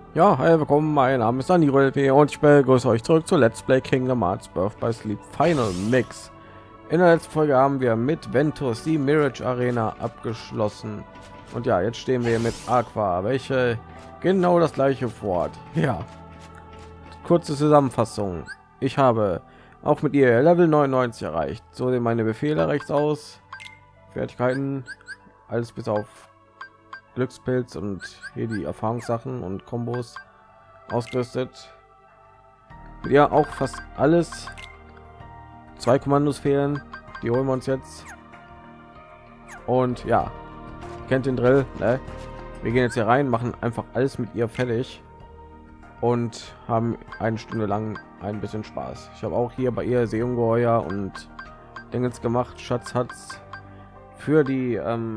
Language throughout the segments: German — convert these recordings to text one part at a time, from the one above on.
Ja, hi, willkommen, mein Name ist Dani und ich begrüße euch zurück zu Let's Play Kingdom Hearts Birth by Sleep Final Mix. In der letzten Folge haben wir mit Ventus die Mirage Arena abgeschlossen. Und ja, jetzt stehen wir mit Aqua, welche genau das gleiche vorhat. Ja, kurze Zusammenfassung. Ich habe auch mit ihr Level 99 erreicht. So sehen meine Befehle rechts aus. Fertigkeiten, alles bis auf Glückspilz und hier die Erfahrungssachen und Kombos ausgerüstet. Ja, auch fast alles. 2 Kommandos fehlen, die holen wir uns jetzt. Und ja, kennt den Drill, ne? Wir gehen jetzt hier rein, machen einfach alles mit ihr fertig und haben eine Stunde lang ein bisschen Spaß. Ich habe auch hier bei ihr Seeungeheuer und Dingens gemacht, Schatz hat's für die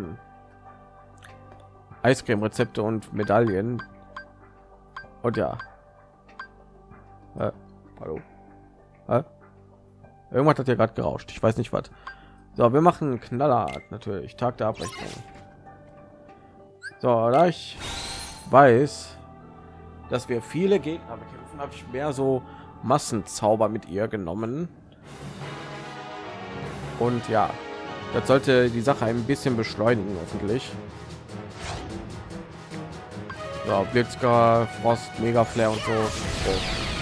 Eiscreme-Rezepte und Medaillen. Und ja. Hallo. Irgendwas hat hier gerade gerauscht. Ich weiß nicht was. So, wir machen Knallhart natürlich. Tag der Abrechnung. So, da ich weiß, dass wir viele Gegner bekämpfen, habe ich mehr so Massenzauber mit ihr genommen. Und ja, das sollte die Sache ein bisschen beschleunigen, hoffentlich. So, Blitzker, Frost, Mega Flare und so. Oh.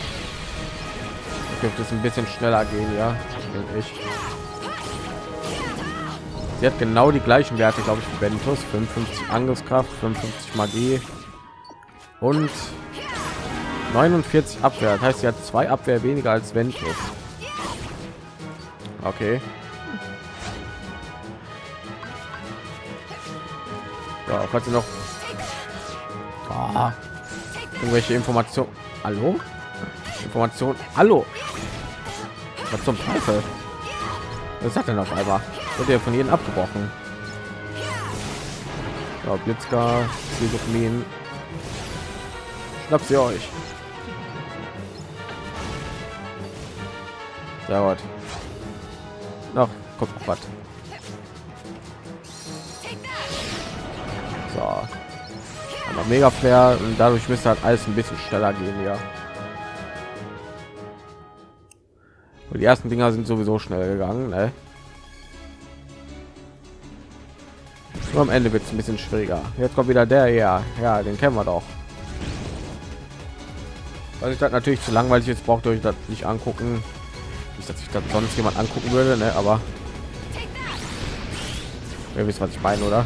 Dürfte es ein bisschen schneller gehen, ja, denke ich. Sie hat genau die gleichen Werte, glaube ich, wie Ventus. 55 Angriffskraft, 55 Magie und 49 Abwehr. Das heißt, sie hat 2 Abwehr weniger als Ventus. Okay. Ja, falls ihr noch irgendwelche Informationen. Hallo? Information. Hallo. Was zum Teufel? Was hat denn auf einmal? Wird ja von jedem abgebrochen. Ja, Blitzka, Siegfried. Schnappt sie euch. Sehr gut. Noch kommt noch was. So. Aber Mega Flare und dadurch müsste halt alles ein bisschen schneller gehen, ja. Und die ersten Dinger sind sowieso schnell gegangen, ne? Nur am Ende wird es ein bisschen schwieriger. Jetzt kommt wieder der, ja, den kennen wir doch. Weil ich das natürlich zu langweilig ist, braucht ihr euch das nicht angucken. Nicht, dass ich das sonst jemand angucken würde, ne? Aber ihr wisst, was ich meine, oder?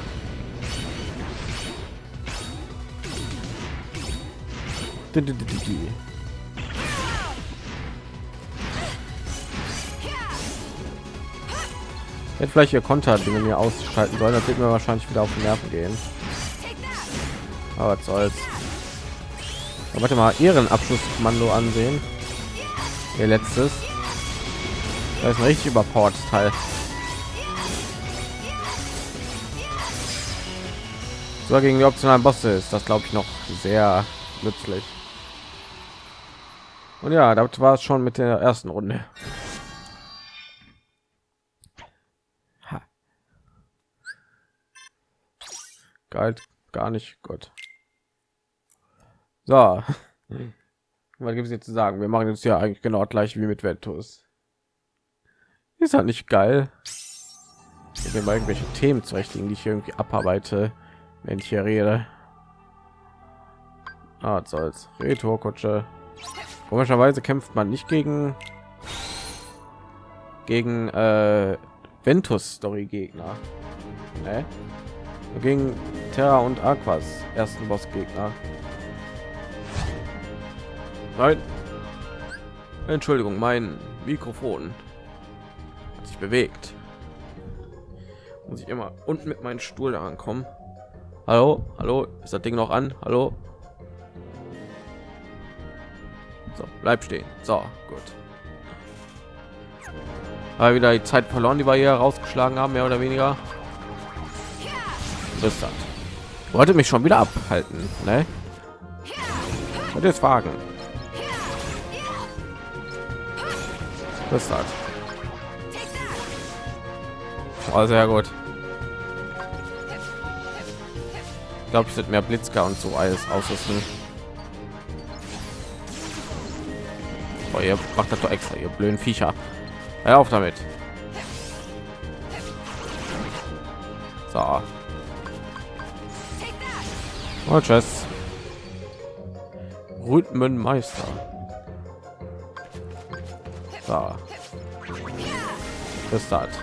Jetzt vielleicht ihr Konter Dinge mir ausschalten sollen, das wird mir wahrscheinlich wieder auf die Nerven gehen. Aber was soll's. Aber warte mal, ihren Abschlusskommando ansehen. Ihr letztes. Da ist ein richtig überpowered Teil. So gegen die optionalen Bosse ist das, glaube ich, noch sehr nützlich. Und ja, das war es schon mit der ersten Runde. Galt gar nicht, Gott. So, was gibt es jetzt zu sagen? Wir machen jetzt ja eigentlich genau gleich wie mit Ventus. Ist halt nicht geil. Ich will mal irgendwelche Themen zurechtlegen, die ich irgendwie abarbeite, wenn ich hier rede. Ah, was soll's. Retourkutsche. Komischerweise kämpft man nicht gegen Ventus Story Gegner, ne? Gegen Terra und Aquas ersten Boss Gegner. Nein, Entschuldigung, mein Mikrofon hat sich bewegt. Muss ich immer unten mit meinem Stuhl da ankommen. Hallo, hallo, ist das Ding noch an? Hallo. So, bleib stehen. So, gut. Aber wieder die Zeit verloren, die wir hier rausgeschlagen haben, mehr oder weniger. Das hat. Wollte mich schon wieder abhalten, ne? Und jetzt fragen. Das hat. Oh, sehr gut. Ich glaube, ich sollte mehr Blitzka und so alles ausrüsten. Oh, ihr macht das doch extra, ihr blöden Viecher. Hör auf damit. So. Und tschüss. Rhythmenmeister. So. Das hat.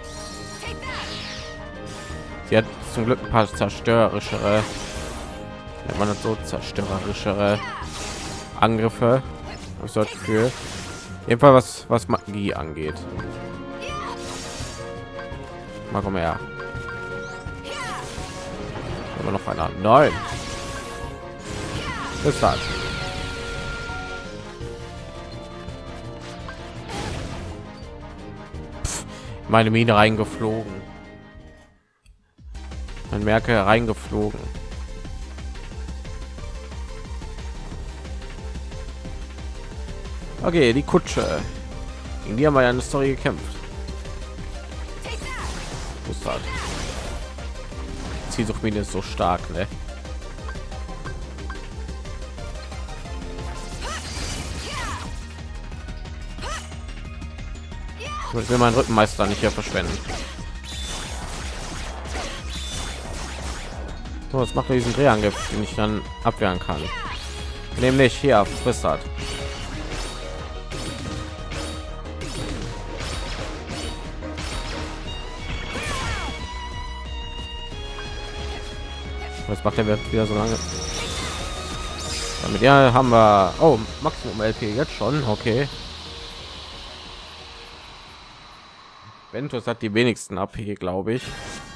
Sie hat zum Glück ein paar zerstörerischere, wenn man das so zerstörerischere Angriffe. Ich so das Gefühl. Jedenfalls was Magie angeht. Mal komm her. Aber noch einer. Nein. Das hat. Meine Mine reingeflogen. Man merke reingeflogen. Okay, die Kutsche. Gegen die haben wir ja eine Story gekämpft. Zielsuchmine ist so stark, ne? Ich will meinen Rückenmeister nicht hier verschwenden. So, das macht diesen Drehangriff, den ich dann abwehren kann. Nämlich hier frisst hat. Was macht der wieder so lange? Damit ja haben wir Maximum LP jetzt schon, okay. Ventus hat die wenigsten AP, glaube ich.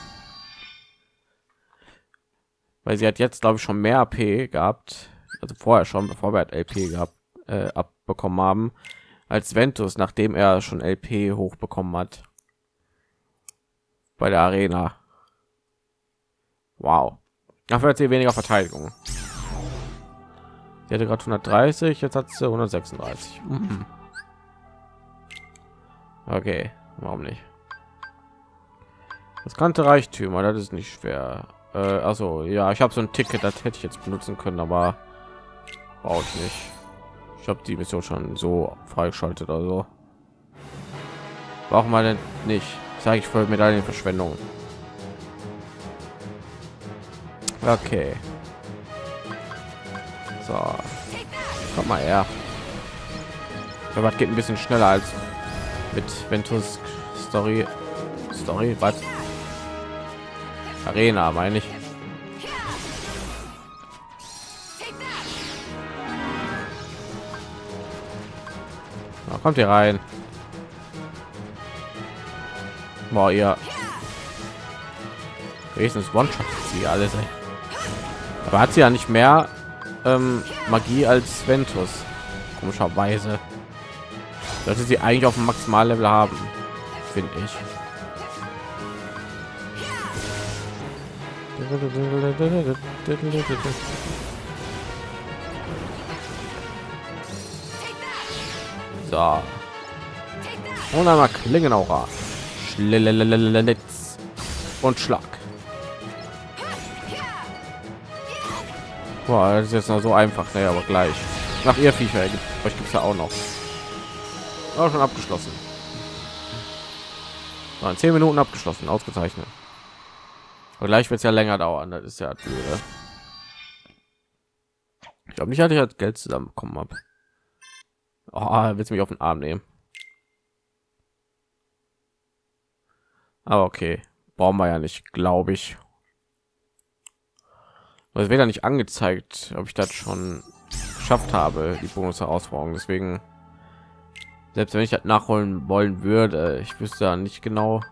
Weil sie hat jetzt, glaube ich, schon mehr AP gehabt, also vorher schon, bevor wir halt LP gehabt, abbekommen haben, als Ventus, nachdem er schon LP hochbekommen hat. Bei der Arena. Wow. Dafür hat sie weniger Verteidigung. Sie hatte gerade 130, jetzt hat sie 136. Okay, warum nicht? Das kannte Reichtümer, das ist nicht schwer. Also ja, ich habe so ein Ticket, das hätte ich jetzt benutzen können, aber brauche ich nicht. Ich habe die Mission schon so freigeschaltet oder so. Brauchen wir denn nicht? Sage ich voll Medaillenverschwendung. Okay. So. Kommt mal her. Aber was geht ein bisschen schneller als mit Ventus Story. Was? Arena, meine ich. Na, kommt ihr rein. Boah, ihr. Wenigstens One-Shot sie alles. Ey. Aber hat sie ja nicht mehr Magie als Ventus. Komischerweise. Sollte sie eigentlich auf dem Maximallevel haben, finde ich. So. Und einmal Klingenaura. Schlitz und Schlag. Boah, das ist jetzt noch so einfach, ne, aber gleich. Nach ihr Viecher gibt es ja auch noch. Auch schon abgeschlossen. Waren 10 Minuten abgeschlossen, ausgezeichnet. Und gleich wird es ja länger dauern, das ist ja blöd. Ich glaube nicht, dass ich das Geld zusammenbekommen habe. Oh, willst du mich auf den Arm nehmen? Aber okay, brauchen wir ja nicht, glaube ich. Es wird ja nicht angezeigt, ob ich das schon geschafft habe, die Bonus-Herausforderung. Deswegen, selbst wenn ich das nachholen wollen würde, ich wüsste ja nicht genau.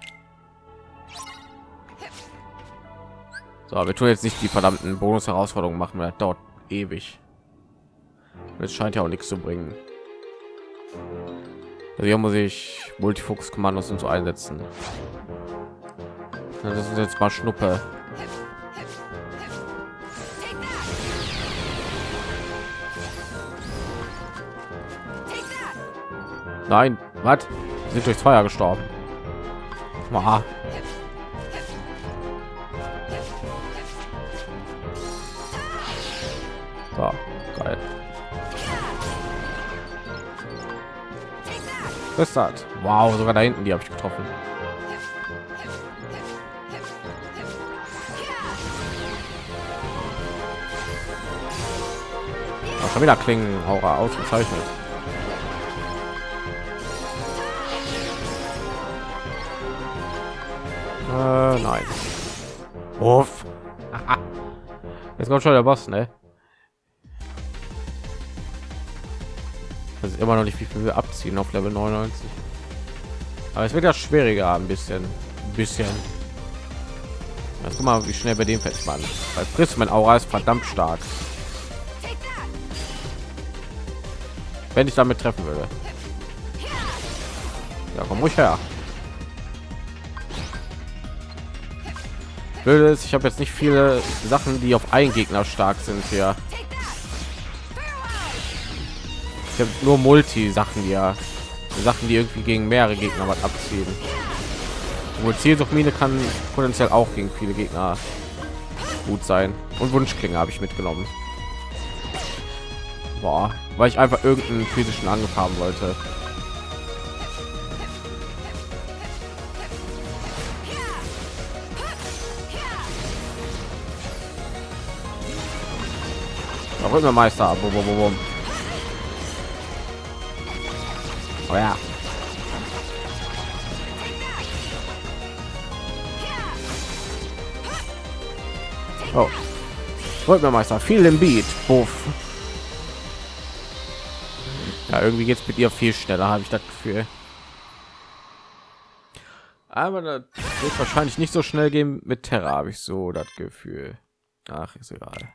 So, wir tun jetzt nicht die verdammten Bonus-Herausforderungen machen, weil das dauert ewig. Es scheint ja auch nichts zu bringen. Also hier muss ich Multifokus-Kommandos und so einsetzen. Das ist jetzt mal Schnuppe. Nein, was? Sind durch Feuer gestorben. Wow. So, geil. Was ist das? Wow, sogar da hinten, die habe ich getroffen. Oh, schon wieder klingen, Aura ausgezeichnet. Nein. Uff. Jetzt kommt schon der Boss, ne? Das ist immer noch nicht, wie viel wir abziehen auf Level 99. Aber es wird ja schwieriger, ein bisschen. Guck mal, wie schnell bei dem fest waren. Bei Prismen Aura ist verdammt stark. Wenn ich damit treffen würde. Ja, komm ruhig her. Blöd ist, ich habe jetzt nicht viele Sachen, die auf einen Gegner stark sind hier. Ich habe nur Multi-Sachen, die irgendwie gegen mehrere Gegner was abziehen. Zielsuchmine kann potenziell auch gegen viele Gegner gut sein. Und Wunschklinge habe ich mitgenommen. Boah, weil ich einfach irgendeinen physischen Angriff haben wollte. Meister. Bum, bum, bum, bum. Oh ja. Oh. Meister, viel im Beat. Puff. Ja, irgendwie geht's mit ihr viel schneller, habe ich das Gefühl. Aber das wird wahrscheinlich nicht so schnell gehen mit Terra, habe ich so das Gefühl. Ach, ist egal.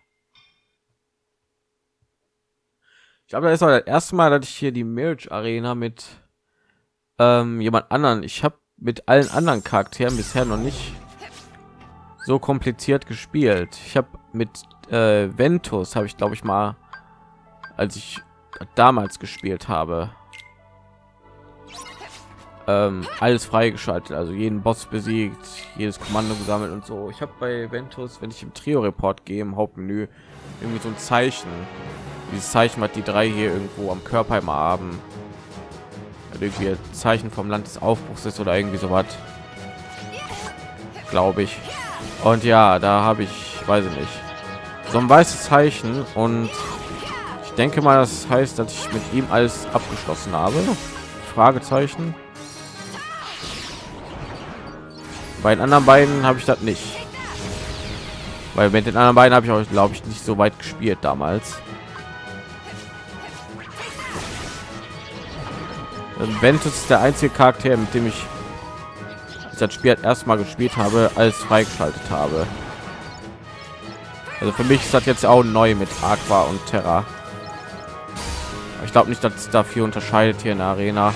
Ich glaube, das ist auch das erste Mal, dass ich hier die Mirage Arena mit jemand anderen. Ich habe mit allen anderen Charakteren bisher noch nicht so kompliziert gespielt. Ich habe mit Ventus habe ich, glaube ich, mal, als ich damals gespielt habe, alles freigeschaltet, also jeden Boss besiegt, jedes Kommando gesammelt und so. Ich habe bei Ventus, wenn ich im Trio-Report gehe, im Hauptmenü irgendwie so ein Zeichen. Dieses Zeichen, was die drei hier irgendwo am Körper immer haben. Irgendwie ein Zeichen vom Land des Aufbruchs ist oder irgendwie so was. Glaube ich. Und ja, da habe ich, weiß ich nicht, so ein weißes Zeichen und ich denke mal, das heißt, dass ich mit ihm alles abgeschlossen habe. Fragezeichen. Bei den anderen beiden habe ich das nicht. Weil mit den anderen beiden habe ich auch, glaube ich, nicht so weit gespielt damals. Ventus ist der einzige Charakter, mit dem ich das Spiel erstmal gespielt habe, als freigeschaltet habe. Also für mich ist das jetzt auch neu mit Aqua und Terra. Ich glaube nicht, dass es dafür unterscheidet hier in der Arena.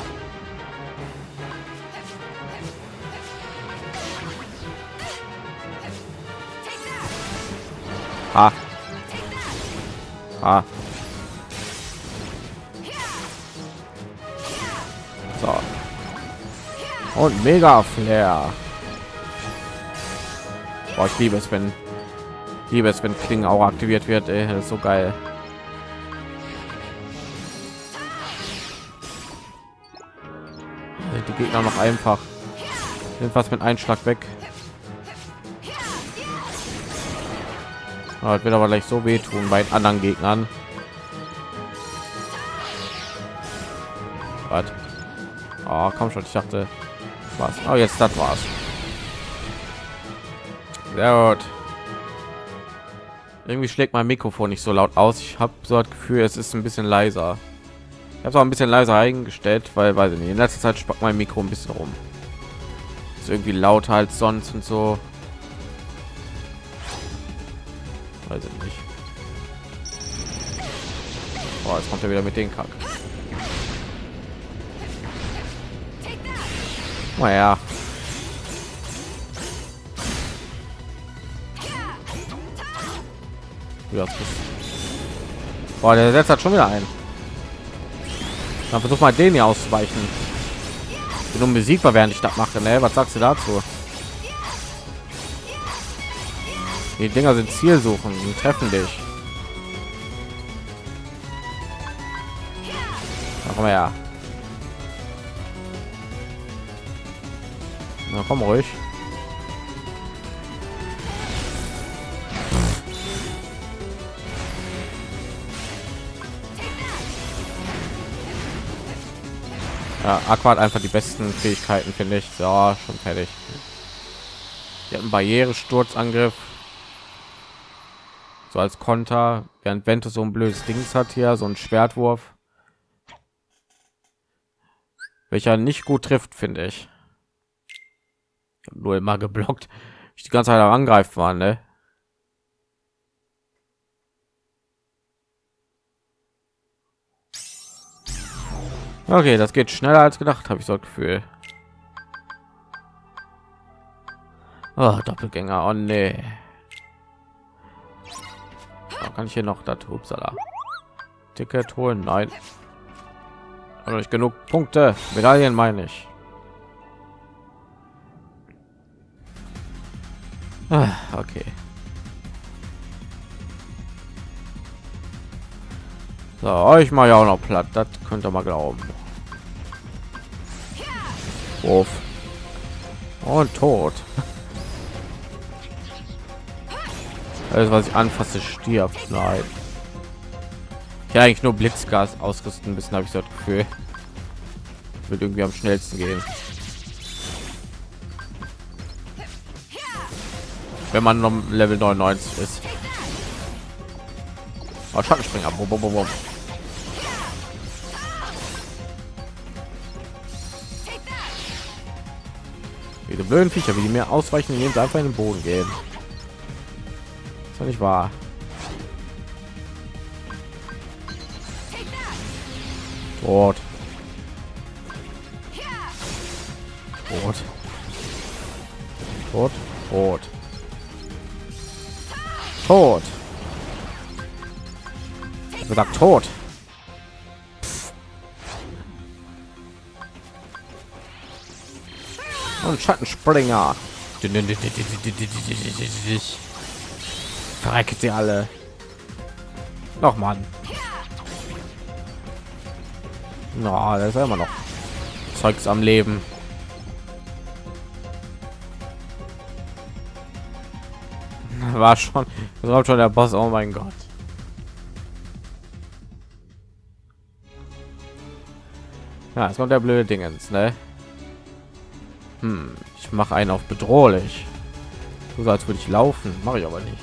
Ah. Ah. So. Und Mega Flair. Boah, ich liebe es, wenn Klingen auch aktiviert wird. Ey, das ist so geil. Die Gegner noch einfach. Sind was mit Einschlag weg. Das wird aber gleich so wehtun bei anderen Gegnern. Was? Oh, komm schon, ich dachte, was? Oh, jetzt das war's. Sehr gut. Irgendwie schlägt mein Mikrofon nicht so laut aus. Ich habe so das Gefühl, es ist ein bisschen leiser. Ich habe es auch ein bisschen leiser eingestellt, weil, weiß ich nicht, in letzter Zeit spackt mein Mikro ein bisschen rum. Ist irgendwie lauter als sonst und so. Weiß ich nicht. Oh, jetzt kommt er wieder mit den Kack. Naja. Ja, boah, der setzt hat schon wieder ein. Dann versuch mal den hier auszuweichen. Bin unbesiegbar, während ich das mache. Ne? Was sagst du dazu? Die Dinger sind Zielsuchen, die treffen dich. Komm her. Na komm ruhig. Ja, Aqua hat einfach die besten Fähigkeiten, finde ich. So, schon fertig. Die hat einen Barrieresturzangriff. So als Konter, während Ventus so ein blödes Dings hat hier, so ein Schwertwurf. Welcher nicht gut trifft, finde ich. Ich habe nur immer geblockt. Ich die ganze Zeit am Angreifen war, ne? Okay, das geht schneller als gedacht, habe ich so das Gefühl. Oh, Doppelgänger, oh nee. Oh, kann ich hier noch das Upsala Ticket holen? Nein. Aber nicht genug Punkte. Medaillen meine ich. Okay. So, euch mal ja auch noch platt. Das könnt ihr mal glauben. Wurf. Und tot. Alles, was ich anfasse, stirbt. Nein. Ich kann eigentlich nur Blitzgas ausrüsten, ein bisschen habe ich so das Gefühl. Wird irgendwie am schnellsten gehen. Wenn man noch Level 99 ist. Oh, Schattenspringer. Bum, bum, bum, bum. Diese blöden Viecher, wie die mir ausweichen, indem sie einfach in den Boden gehen. Ist doch nicht wahr. Tot. Tot. Tot. Tot. Tot. Ich hab gesagt tot. Und Schattenspringer. Verreckt sie alle. Noch Mann. Na, das ist immer noch Zeugs am Leben. War schon, das war schon der Boss. Oh mein Gott. Ja, es kommt der blöde Dingens, ne? Ich mache einen auf bedrohlich. So als würde ich laufen, mache ich aber nicht.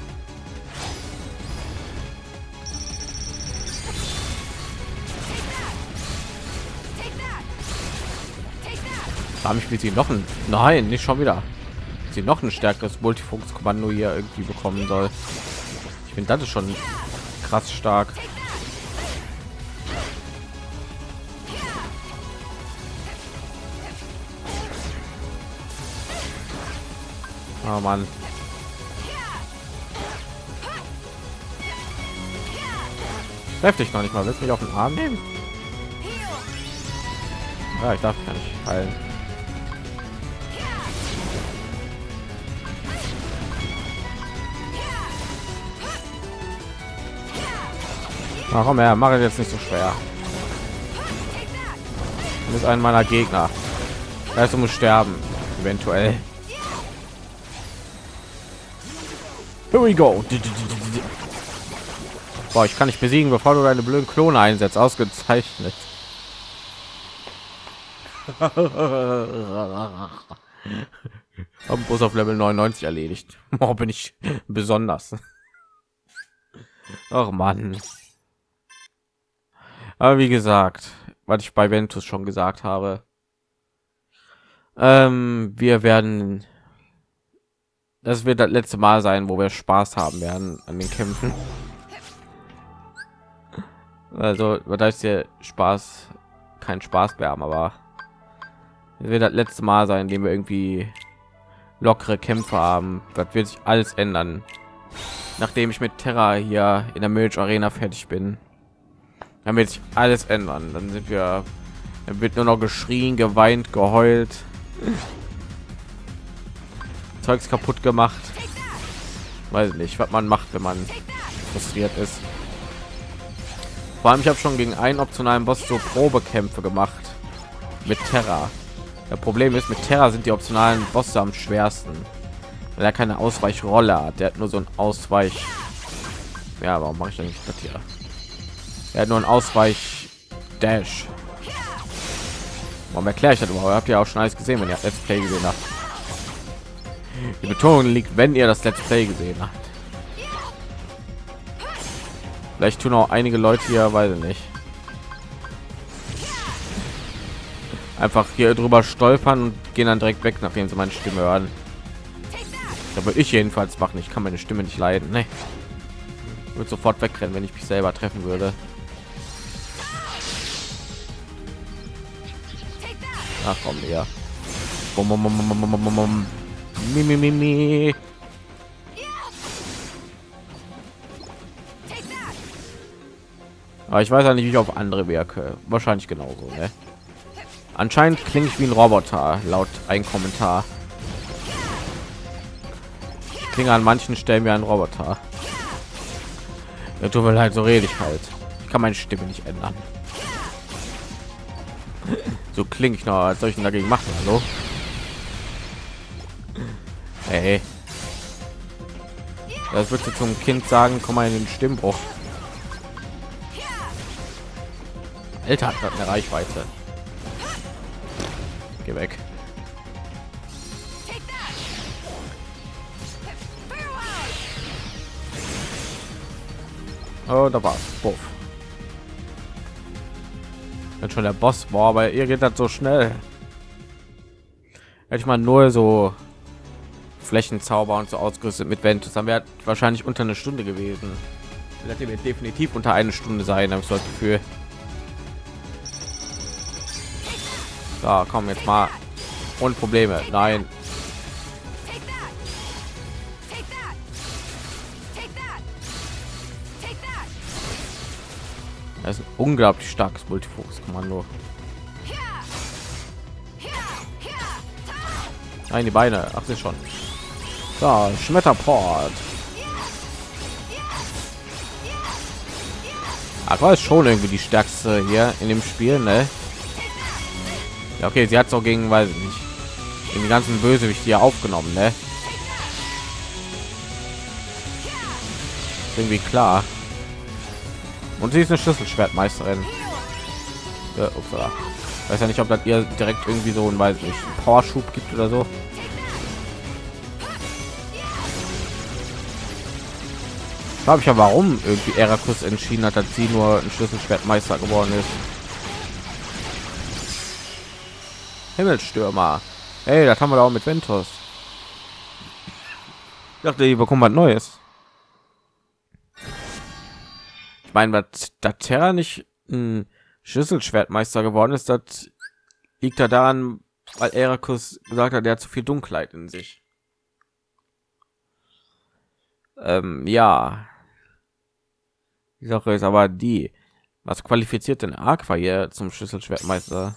Habe ich wie sie noch ein, nein, nicht schon wieder. Sie noch ein stärkeres Multifunktionskommando hier irgendwie bekommen soll. Ich finde, das ist schon krass stark. Oh Mann. Heftig noch nicht mal. Willst du mich auf den Arm nehmen? Ja, ich darf gar nicht heilen. Warum er mache jetzt nicht so schwer. Du bist ein meiner Gegner. Also muss sterben, eventuell. Here we go. Boah, ich kann nicht besiegen, bevor du deine blöden Klone einsetzt. Ausgezeichnet. Haben Bus auf Level 99 erledigt. Oh, bin ich besonders. Ach Mann. Aber wie gesagt, was ich bei Ventus schon gesagt habe, wir werden, das wird das letzte Mal sein, wo wir Spaß haben werden an den Kämpfen. Also, da ist der Spaß kein Spaß mehr haben, aber es wird das letzte Mal sein, in dem wir irgendwie lockere Kämpfe haben. Das wird sich alles ändern, nachdem ich mit Terra hier in der Milch Arena fertig bin. Dann wird sich alles ändern. Dann sind wir, dann wird nur noch geschrien, geweint, geheult, Zeugs kaputt gemacht. Weiß nicht, was man macht, wenn man frustriert ist. Vor allem, ich habe schon gegen einen optionalen Boss so Probekämpfe gemacht mit Terra. Das Problem ist, mit Terra sind die optionalen Bosse am schwersten, weil er keine Ausweichrolle hat. Der hat nur so ein Ausweich. Ja, warum mache ich denn nicht das hier? Er hat nur ein Ausweich Dash. Warum erkläre ich das überhaupt? Habt ihr auch schon alles gesehen, wenn ihr Let's Play gesehen habt? Die Betonung liegt, wenn ihr das Let's Play gesehen habt. Vielleicht tun auch einige Leute hier, weiß ich nicht, einfach hier drüber stolpern und gehen dann direkt weg, nachdem sie meine Stimme hören. Da würde ich jedenfalls machen. Ich kann meine Stimme nicht leiden. Ne, würde sofort wegrennen, wenn ich mich selber treffen würde. Ach komm, ja. Mi. Aber ich weiß ja nicht, wie ich auf andere Werke. Wahrscheinlich genauso, ne? Anscheinend klinge ich wie ein Roboter, laut ein Kommentar. Ich klinge an manchen Stellen wie ein Roboter. Ja, tut mir leid, so rede ich halt. Ich kann meine Stimme nicht ändern. So klinge ich noch, als soll ich denn dagegen machen? Hallo? Hey. Das würdest du zum Kind sagen, komm mal in den Stimmbruch. Alter, hat eine Reichweite. Geh weg. Oh, da war's. Puff. Jetzt schon der Boss war, aber ihr geht das so schnell. Hätte ich mal nur so Flächenzauber und so ausgerüstet mit Ventus, dann wäre wahrscheinlich unter eine Stunde gewesen. Das wird definitiv unter eine Stunde sein, habe ich so das Gefühl. Da kommen jetzt mal ohne Probleme. Nein. Das ist ein unglaublich starkes Multifokus-Kommando. Nein, die Beine. Ach, sie schon. So, Schmetterport. Aqua ist schon irgendwie die stärkste hier in dem Spiel, ne? Ja, okay, sie hat es auch gegen, weiß ich nicht, gegen die ganzen Bösewichte hier aufgenommen, ne? Irgendwie klar. Und sie ist eine Schlüsselschwertmeisterin. Ja, upsala. Weiß ja nicht, ob das ihr direkt irgendwie so ein, weiß ich nicht, einen Powerschub gibt oder so. Glaube ich ja, warum irgendwie Erakus entschieden hat, dass sie nur ein Schlüsselschwertmeister geworden ist. Himmelsstürmer. Hey, das haben wir da auch mit Ventus. Ich dachte, die bekommen was Neues. Ich meine, was da Terra nicht ein Schlüsselschwertmeister geworden ist, das liegt da daran, weil Erakus gesagt hat, er hat zu viel Dunkelheit in sich. Ja. Die Sache ist aber die, was qualifiziert denn Aqua hier zum Schlüsselschwertmeister?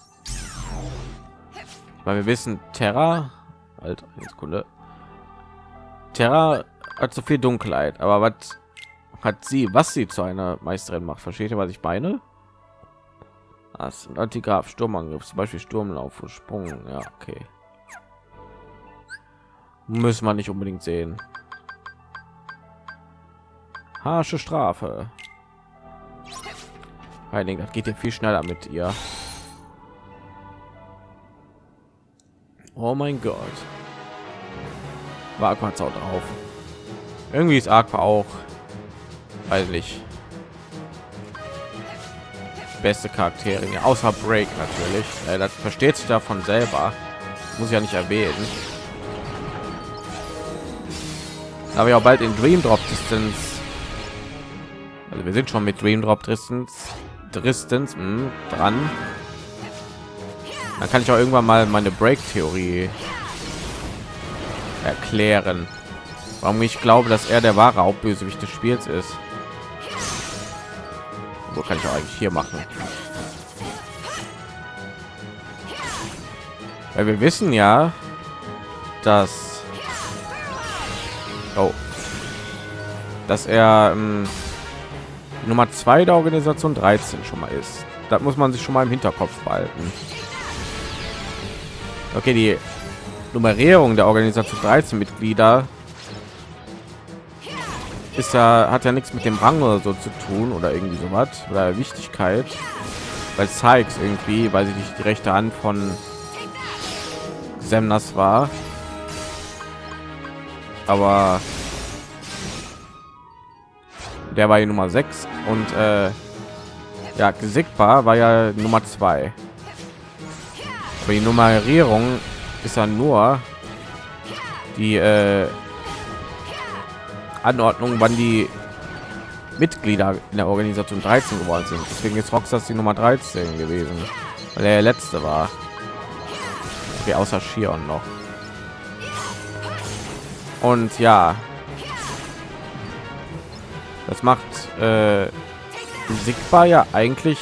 Weil wir wissen, Terra, halt, Sekunde. Terra hat so viel Dunkelheit, aber was hat sie, was sie zu einer Meisterin macht? Versteht ihr, was ich meine? Das ein Antigraf, Sturmangriff, zum Beispiel Sturmlauf und Sprung. Ja, okay. Müssen wir nicht unbedingt sehen. Harsche Strafe. Heiligen, das geht ja viel schneller mit ihr. Oh mein Gott. War Aqua auch drauf. Irgendwie ist Aqua auch, weiß nicht, beste Charaktere, ja, außer Break natürlich. Das versteht sich davon selber. Muss ich ja nicht erwähnen. Aber ja bald in Dream Drop Distance. Also wir sind schon mit Dream Drop Distance dran. Dann kann ich auch irgendwann mal meine Break-Theorie erklären, warum ich glaube, dass er der wahre Hauptbösewicht des Spiels ist. So kann ich auch eigentlich hier machen, weil wir wissen ja, dass er Nummer 2 der Organisation 13 schon mal ist. Das muss man sich schon mal im Hinterkopf behalten. Okay, die Nummerierung der Organisation 13 Mitglieder ist ja, hat ja nichts mit dem Rang oder so zu tun oder irgendwie sowas oder Wichtigkeit, weil Sykes irgendwie, weil sie nicht die rechte Hand von Semnas war, aber der war die Nummer 6 und ja, Sigbar war ja Nummer 2. Aber die Nummerierung ist ja nur die Anordnung, wann die Mitglieder in der Organisation 13 geworden sind. Deswegen ist Roxas die Nummer 13 gewesen, weil er der letzte war. Okay, außer Shion noch. Und ja, das macht Sigbar ja eigentlich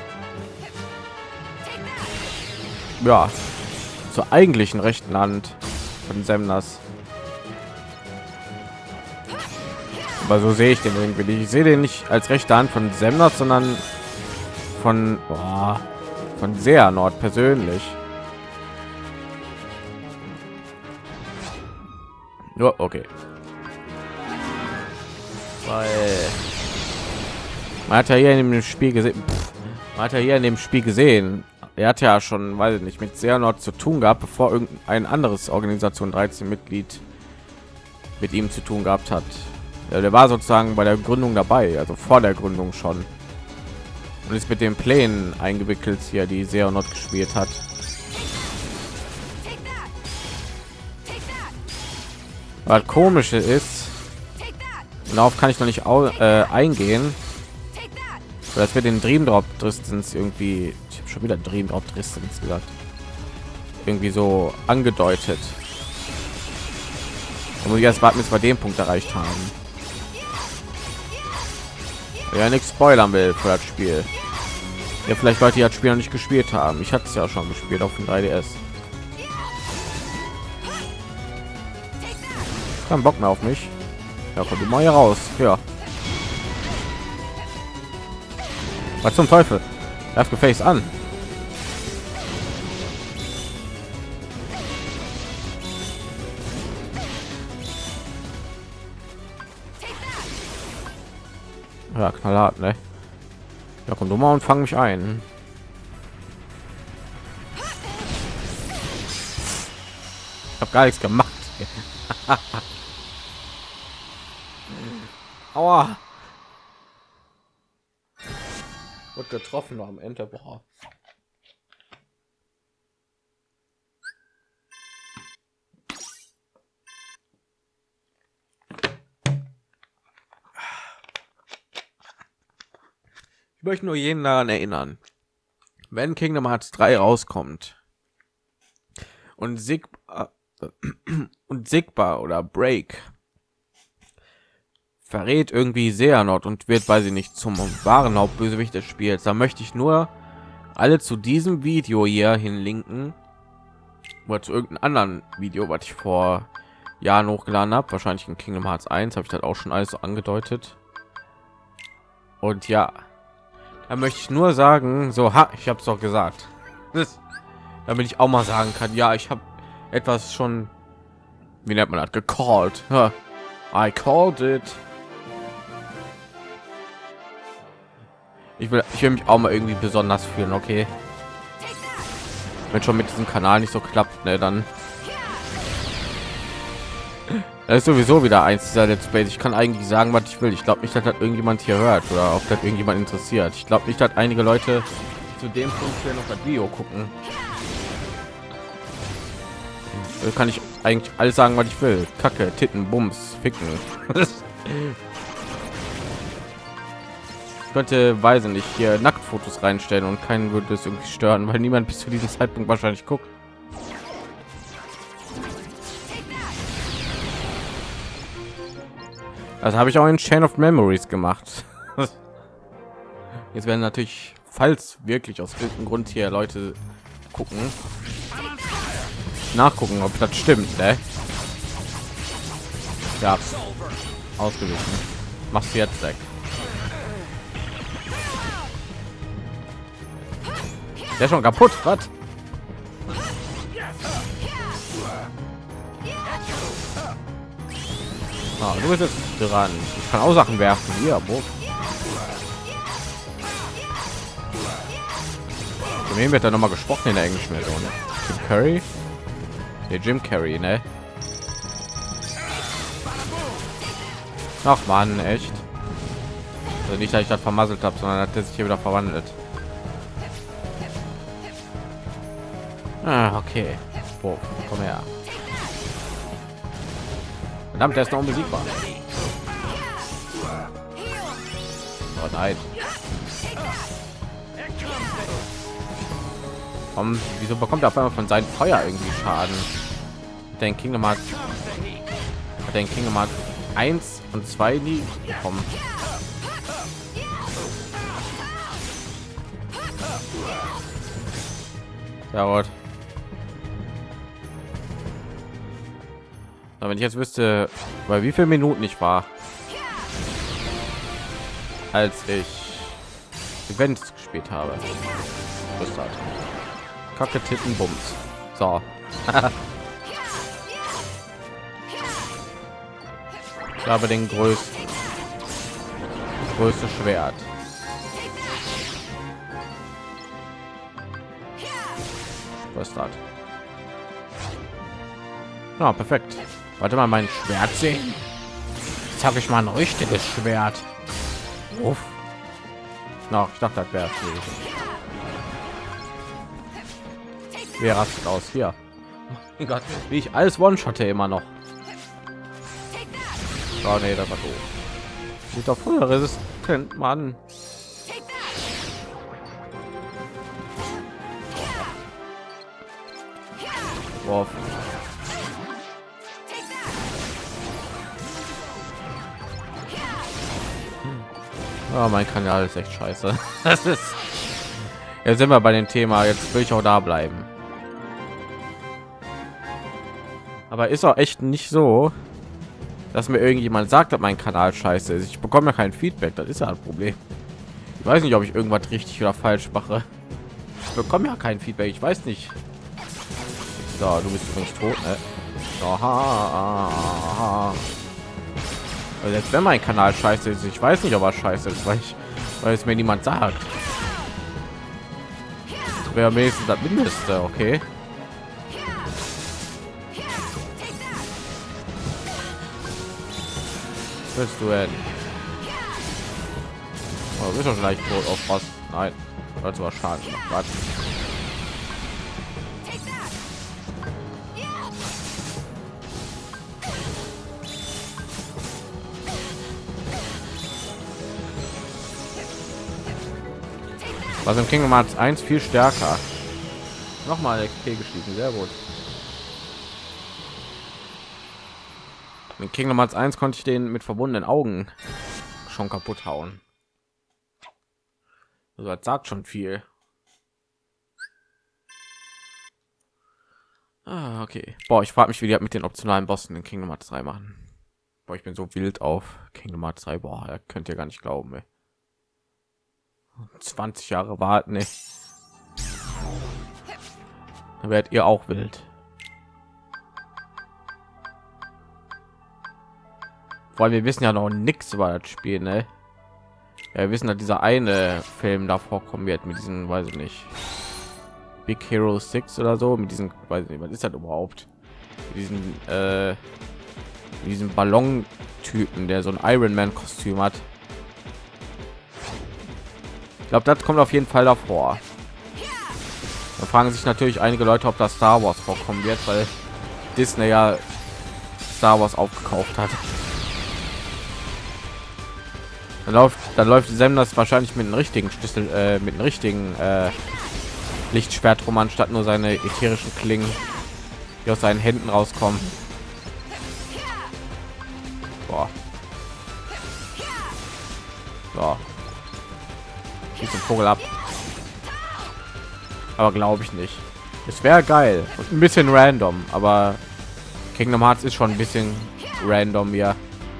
ja zur eigentlichen rechten Hand von Semnas. Aber so sehe ich den irgendwie nicht. Ich sehe den nicht als rechte Hand von Semnas, sondern von Xehanort persönlich. Nur okay. Weil man hat ja hier in dem Spiel gesehen, man hat ja hier in dem Spiel gesehen, er hat ja schon, weiß ich nicht, mit Xehanort zu tun gehabt, bevor irgendein anderes Organisation 13 Mitglied mit ihm zu tun gehabt hat. Ja, der war sozusagen bei der Gründung dabei, also vor der Gründung schon, und ist mit den Plänen eingewickelt hier, die Xehanort gespielt hat. Was komische ist, und darauf kann ich noch nicht eingehen, dass wir den Dream Drop Distance irgendwie, ich habe schon wieder Dream Drop Distance gesagt, irgendwie so angedeutet. Da muss ich erst warten, bis wir den Punkt erreicht haben. Ja, nichts spoilern will für das Spiel. Ja, vielleicht Leute, die das Spiel noch nicht gespielt haben. Ich hatte es ja schon gespielt auf dem 3DS. Kein Bock mehr auf mich. Ja, kommt mal hier raus. Ja. Was zum Teufel? Das Gefäß an. Ja, knallhart, ne? Ja, komm du mal und fang mich ein. Ich habe gar nichts gemacht. Aua. Wird getroffen am Ende. Boah. Ich möchte nur jeden daran erinnern, wenn Kingdom Hearts 3 rauskommt und Sigbar oder Break verrät irgendwie Xehanort und wird, weiß ich nicht, zum wahren Hauptbösewicht des Spiels, da möchte ich nur alle zu diesem Video hier hinlinken oder zu irgendeinem anderen Video, was ich vor Jahren hochgeladen habe, wahrscheinlich in Kingdom Hearts 1 habe ich das auch schon alles so angedeutet. Und ja, da möchte ich nur sagen, so, ich habe es doch gesagt, damit ich auch mal sagen kann, ja, ich habe etwas schon, wie nennt man das, gecallt. I called it. Ich will mich auch mal irgendwie besonders fühlen, okay? Wenn schon mit diesem Kanal nicht so klappt, ne, dann das ist sowieso wieder eins dieser Let's Plays. Ich kann eigentlich sagen, was ich will. Ich glaube nicht, dass das irgendjemand hier hört oder ob das irgendjemand interessiert. Ich glaube nicht, dass einige Leute zu dem Punkt hier noch das Video gucken. Da kann ich eigentlich alles sagen, was ich will. Kacke, Titten, Bums, Ficken. Ich könnte, weiß nicht, hier Nacktfotos reinstellen und keinen würde es irgendwie stören, weil niemand bis zu diesem Zeitpunkt wahrscheinlich guckt. Das habe ich auch in Chain of Memories gemacht. Jetzt werden natürlich, falls wirklich aus irgendeinem Grund hier Leute gucken, nachgucken, ob das stimmt, ne? Ja, ausgewichen. Machst du jetzt weg. Der ist schon kaputt, was? Ah, du bist jetzt dran. Ich kann auch Sachen werfen. Hier, wo? Von wem wird da noch mal gesprochen in der englischen Version? Jim Carrey? Der Jim Carrey, ne? Ach man, echt. Also nicht, dass ich das vermasselt habe, sondern hat er sich hier wieder verwandelt. Ah, okay. Boah, komm her. Verdammt, der ist noch unbesiegbar. Oh nein. Warum, wieso bekommt er auf einmal von seinem Feuer irgendwie Schaden? Den Kingdom hat den Kingdom hat 1 und 2 nie bekommen. Ja, gut. Aber wenn ich jetzt wüsste, bei wie viele Minuten ich war, als ich Events gespielt habe. Das hat Kacke, Titten, Bums. So. Ich habe den größte Schwert. Was hat? Ja, perfekt. Warte mal, mein Schwert sehen. Jetzt habe ich mal ein richtiges Schwert. Uff. Na, ich dachte, das wäre schwierig. Wer rastet aus hier? Oh Gott, wie ich alles One-Shotte immer noch. Oh nee, das war doof. Sieht doch voll resistent, Mann. Wow. Oh, mein Kanal ist echt scheiße. Das ist. Jetzt sind wir bei dem Thema. Jetzt will ich auch da bleiben. Aber ist auch echt nicht so, dass mir irgendjemand sagt, dass mein Kanal scheiße ist. Ich bekomme ja kein Feedback. Das ist ja ein Problem. Ich weiß nicht, ob ich irgendwas richtig oder falsch mache. Ich bekomme ja kein Feedback. Ich weiß nicht. So, du bist übrigens tot, ne? Aha. Also jetzt wenn mein Kanal scheiße ist, ich weiß nicht, ob er scheiße ist, weil es mir niemand sagt. Das wäre wenigstens das Mindeste, okay. Willst du denn? Oh, du bist doch gleich tot auf was? Nein, das war Schaden. Warte. Was im Kingdom Hearts 1 viel stärker. Nochmal XP geschrieben, sehr gut. Mit Kingdom Hearts 1 konnte ich den mit verbundenen Augen schon kaputt hauen. Also das sagt schon viel. Ah, okay. Boah, ich frage mich, wie die mit den optionalen Bossen in Kingdom Hearts 3 machen. Boah, ich bin so wild auf Kingdom Hearts 3. Boah, könnt ihr gar nicht glauben, ey. 20 Jahre warten, ey. Dann werdet ihr auch wild. Weil wir wissen ja noch nichts über das Spiel, ne? Ja, wir wissen, dass dieser eine Film da vorkommen wird mit diesen, weiß ich nicht, Big Hero 6 oder so, mit diesen, weiß ich nicht, was ist das überhaupt? Mit diesen Ballon-Typen, der so ein Iron Man Kostüm hat. Ich glaube, das kommt auf jeden Fall davor. Da fragen sich natürlich einige Leute, ob das Star Wars vorkommen wird, weil Disney ja Star Wars aufgekauft hat. Dann läuft Sam das wahrscheinlich mit einem richtigen Schlüssel, mit einem richtigen Lichtschwert rum, anstatt nur seine ätherischen Klingen, die aus seinen Händen rauskommen. Boah. So. Schießt den Vogel ab. Aber glaube ich nicht. Es wäre geil und ein bisschen random, aber Kingdom Hearts ist schon ein bisschen random, ja.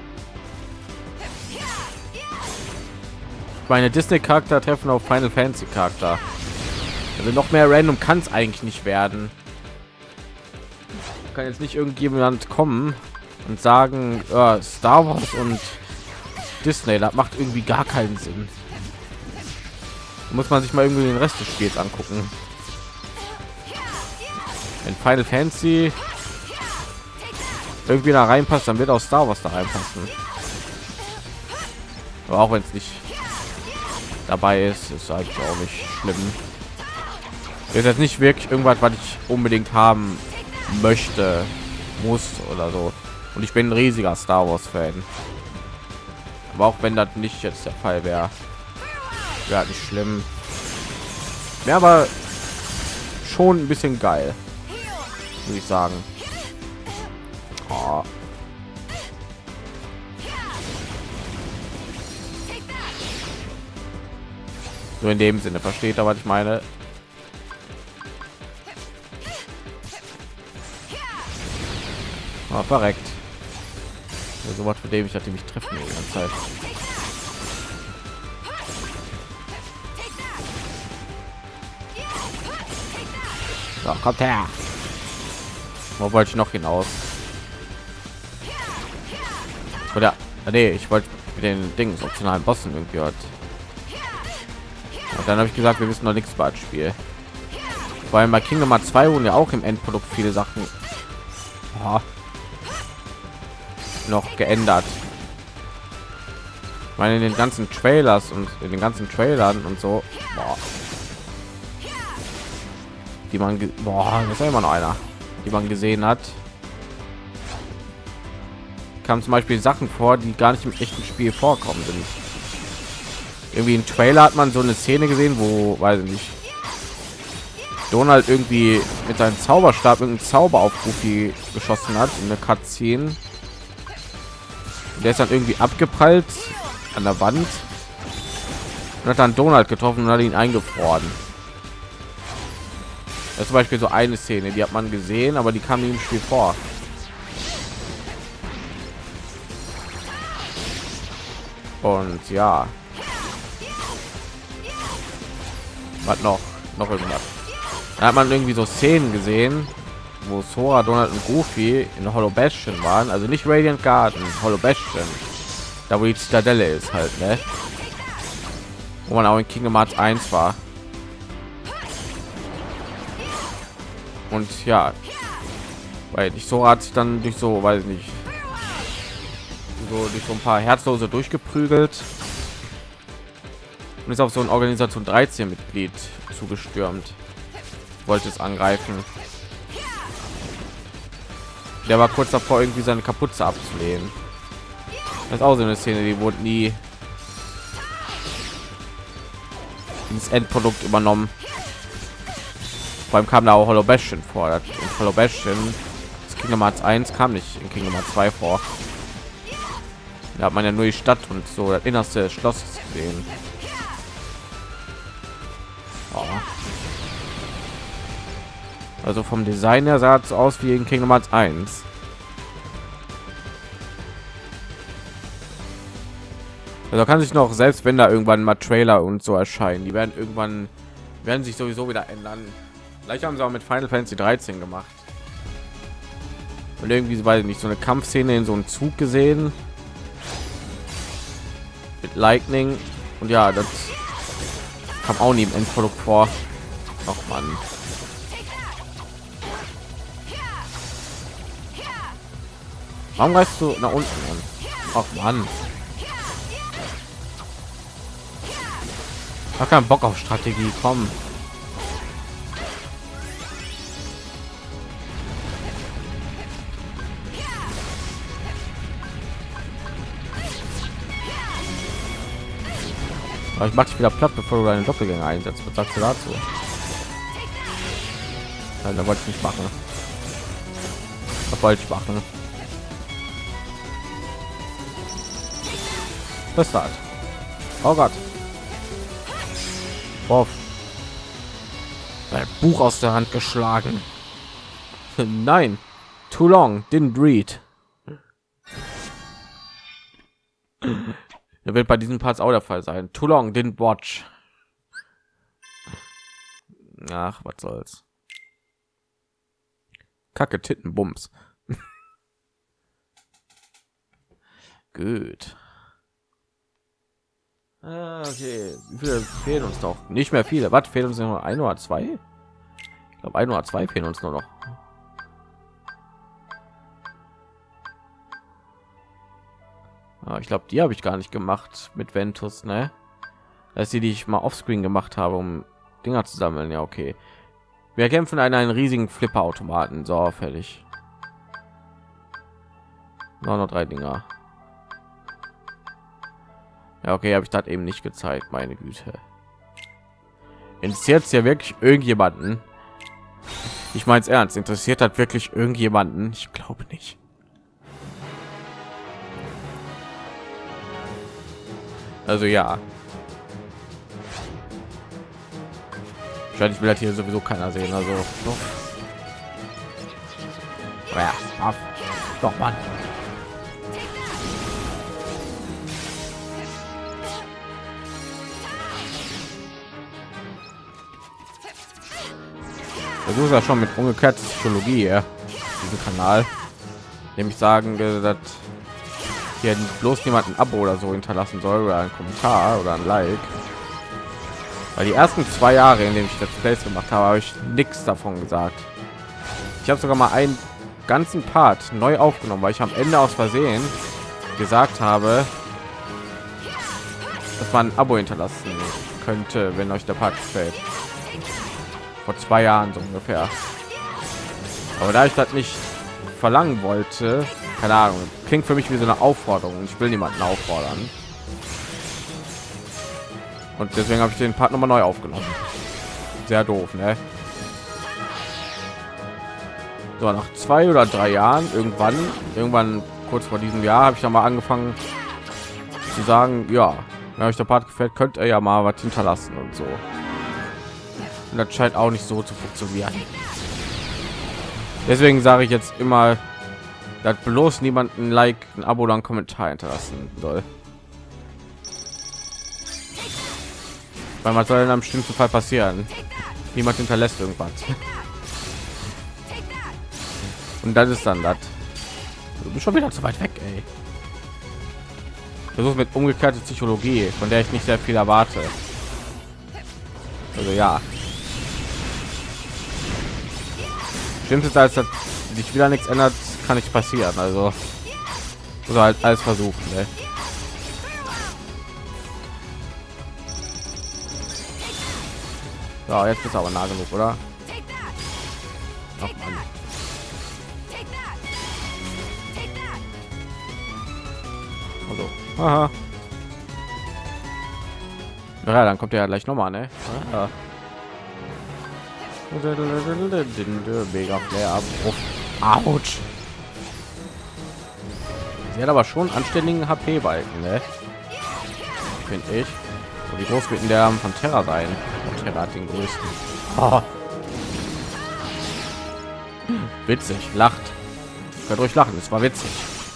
Meine Disney Charakter treffen auf Final Fantasy Charakter. Also noch mehr random kann es eigentlich nicht werden. Kann jetzt nicht irgendjemand kommen und sagen, Star Wars und Disney, das macht irgendwie gar keinen Sinn. Muss man sich mal irgendwie den Rest des Spiels angucken. Wenn Final Fantasy irgendwie da reinpasst, dann wird auch Star Wars da reinpassen. Aber auch wenn es nicht dabei ist, ist eigentlich auch nicht schlimm. Ist jetzt nicht wirklich irgendwas, was ich unbedingt haben möchte, muss oder so. Und ich bin ein riesiger Star Wars Fan. Aber auch wenn das nicht jetzt der Fall wäre, wäre nicht schlimm. Wäre aber schon ein bisschen geil, würde ich sagen. Oh. Nur in dem Sinne, versteht er, was ich meine? Oh, verreckt. Ja, so was, für dem ich hatte mich treffen die ganze Zeit. So, kommt her. Wo wollte ich noch hinaus? Oder nee, ich wollte mit den Dingen optionalen Bossen irgendwie hat. Und dann habe ich gesagt, wir wissen noch nichts über das Spiel. Vor allem bei Kingdom Hearts 2 wurden ja auch im Endprodukt viele Sachen noch geändert. Ich meine, in den ganzen Trailers und in den ganzen Trailern und so, die man, das ist ja immer noch einer, die man gesehen hat, kam zum Beispiel Sachen vor, die gar nicht im echten Spiel vorkommen sind. Irgendwie im Trailer hat man so eine Szene gesehen, wo, weiß ich nicht, Donald irgendwie mit seinem Zauberstab irgendeinen Zauber auf Goofy geschossen hat in der Cutscene. Der ist dann irgendwie abgeprallt an der Wand und hat dann Donald getroffen und hat ihn eingefroren. Das ist zum Beispiel so eine Szene, die hat man gesehen, aber die kam nie im Spiel vor. Und ja, was noch irgendwas. Da hat man irgendwie so Szenen gesehen, wo Sora, Donald und Goofy in Hollow Bastion waren, also nicht Radiant Garden, Hollow Bastion, da wo die Zitadelle ist halt, ne? Wo man auch in Kingdom Hearts 1 war. Und ja, weil ich Sora hat sich dann durch so, weiß ich nicht, so durch so ein paar Herzlose durchgeprügelt und ist auf so ein Organisation 13 Mitglied zugestürmt, wollte es angreifen. Der war kurz davor, irgendwie seine Kapuze abzulehnen. Das ist auch so eine Szene, die wurde nie ins Endprodukt übernommen. Vor allem kam da auch Hollow Bastion vor. Und Hollow Bastion, das Kingdom Hearts 1 kam nicht in Kingdom Hearts 2 vor. Da hat man ja nur die Stadt und so das innerste Schloss gesehen. Oh. Also vom Design her sah es aus wie in Kingdom Hearts 1. Also kann sich noch, selbst wenn da irgendwann mal Trailer und so erscheinen, die werden sich sowieso wieder ändern. Vielleicht haben sie auch mit Final Fantasy 13 gemacht. Und irgendwie, weil nicht so eine Kampfszene in so einem Zug gesehen mit Lightning und ja, das kam auch nie im Endprodukt vor. Ach man. Warum reißt du nach unten an? Ach man. Ich habe keinen Bock auf Strategie, kommen. Aber ich mach dich wieder platt, bevor du deine Doppelgänger einsetzt. Was sagst du dazu? Nein, da wollte ich nicht machen. Das wollte ich machen. Das hat. Oh Gott. Boah. Ein Buch aus der Hand geschlagen. Nein. Too long. Didn't read. Der wird bei diesen Parts auch der Fall sein. Too long. Didn't watch. Ach, was soll's. Kacke Tittenbums. Gut. Okay, wie viele fehlen uns noch? Nicht mehr viele. Was fehlen uns noch? Ein oder zwei? Ich glaube, ein oder zwei fehlen uns nur noch. Ich glaube, die habe ich gar nicht gemacht mit Ventus, ne? Das ist die, die ich mal offscreen gemacht habe, um Dinger zu sammeln. Ja, okay. Wir kämpfen an einen riesigen Flipper-Automaten. So, fertig. Noch 3 Dinger. Ja, okay, habe ich das eben nicht gezeigt. Meine Güte. Interessiert es ja wirklich irgendjemanden? Ich meine es ernst. Interessiert hat wirklich irgendjemanden? Ich glaube nicht. Also ja. Wahrscheinlich will das hier sowieso keiner sehen. Also ja, doch Mann. Versuche ja schon mit umgekehrter Psychologie, ja, diesen Kanal, nämlich sagen, dass hier bloß jemand ein Abo oder so hinterlassen soll oder ein Kommentar oder ein Like, weil die ersten 2 Jahre, in denen ich Let's Plays gemacht habe, habe ich nichts davon gesagt. Ich habe sogar mal einen ganzen Part neu aufgenommen, weil ich am Ende aus Versehen gesagt habe, dass man ein Abo hinterlassen könnte, wenn euch der Part gefällt. Vor 2 Jahren so ungefähr. Aber da ich das nicht verlangen wollte, keine Ahnung, klingt für mich wie so eine Aufforderung. Ich will niemanden auffordern. Und deswegen habe ich den Part nochmal neu aufgenommen. Sehr doof, ne? So, nach 2 oder 3 Jahren, irgendwann kurz vor diesem Jahr, habe ich dann mal angefangen zu sagen, ja, wenn euch der Part gefällt, könnt ihr ja mal was hinterlassen und so. Und das scheint auch nicht so zu funktionieren. Deswegen sage ich jetzt immer, dass bloß niemanden Like, ein Abo oder einen Kommentar hinterlassen soll. Weil was soll denn am bestimmten Fall passieren? Niemand hinterlässt irgendwas. Und das ist dann das. Du bist schon wieder zu weit weg, ey. Versuch mit umgekehrte Psychologie, von der ich nicht sehr viel erwarte. Also ja. Stimmt es, als sich wieder nichts ändert, kann nicht passieren. Also halt alles versuchen. Ne? So, jetzt ist aber nah genug, oder? Ach Mann. Also, aha. Ja, dann kommt er ja gleich noch mal, ne? Ja. Mega Flair Abbruch. Autsch. Sie hat aber schon anständigen HP-Balken, ne? Finde ich. Und wie groß wird denn der von Terra sein? Und Terra hat den größten. Oh. Witzig, lacht. Könnt ruhig lachen, es war witzig.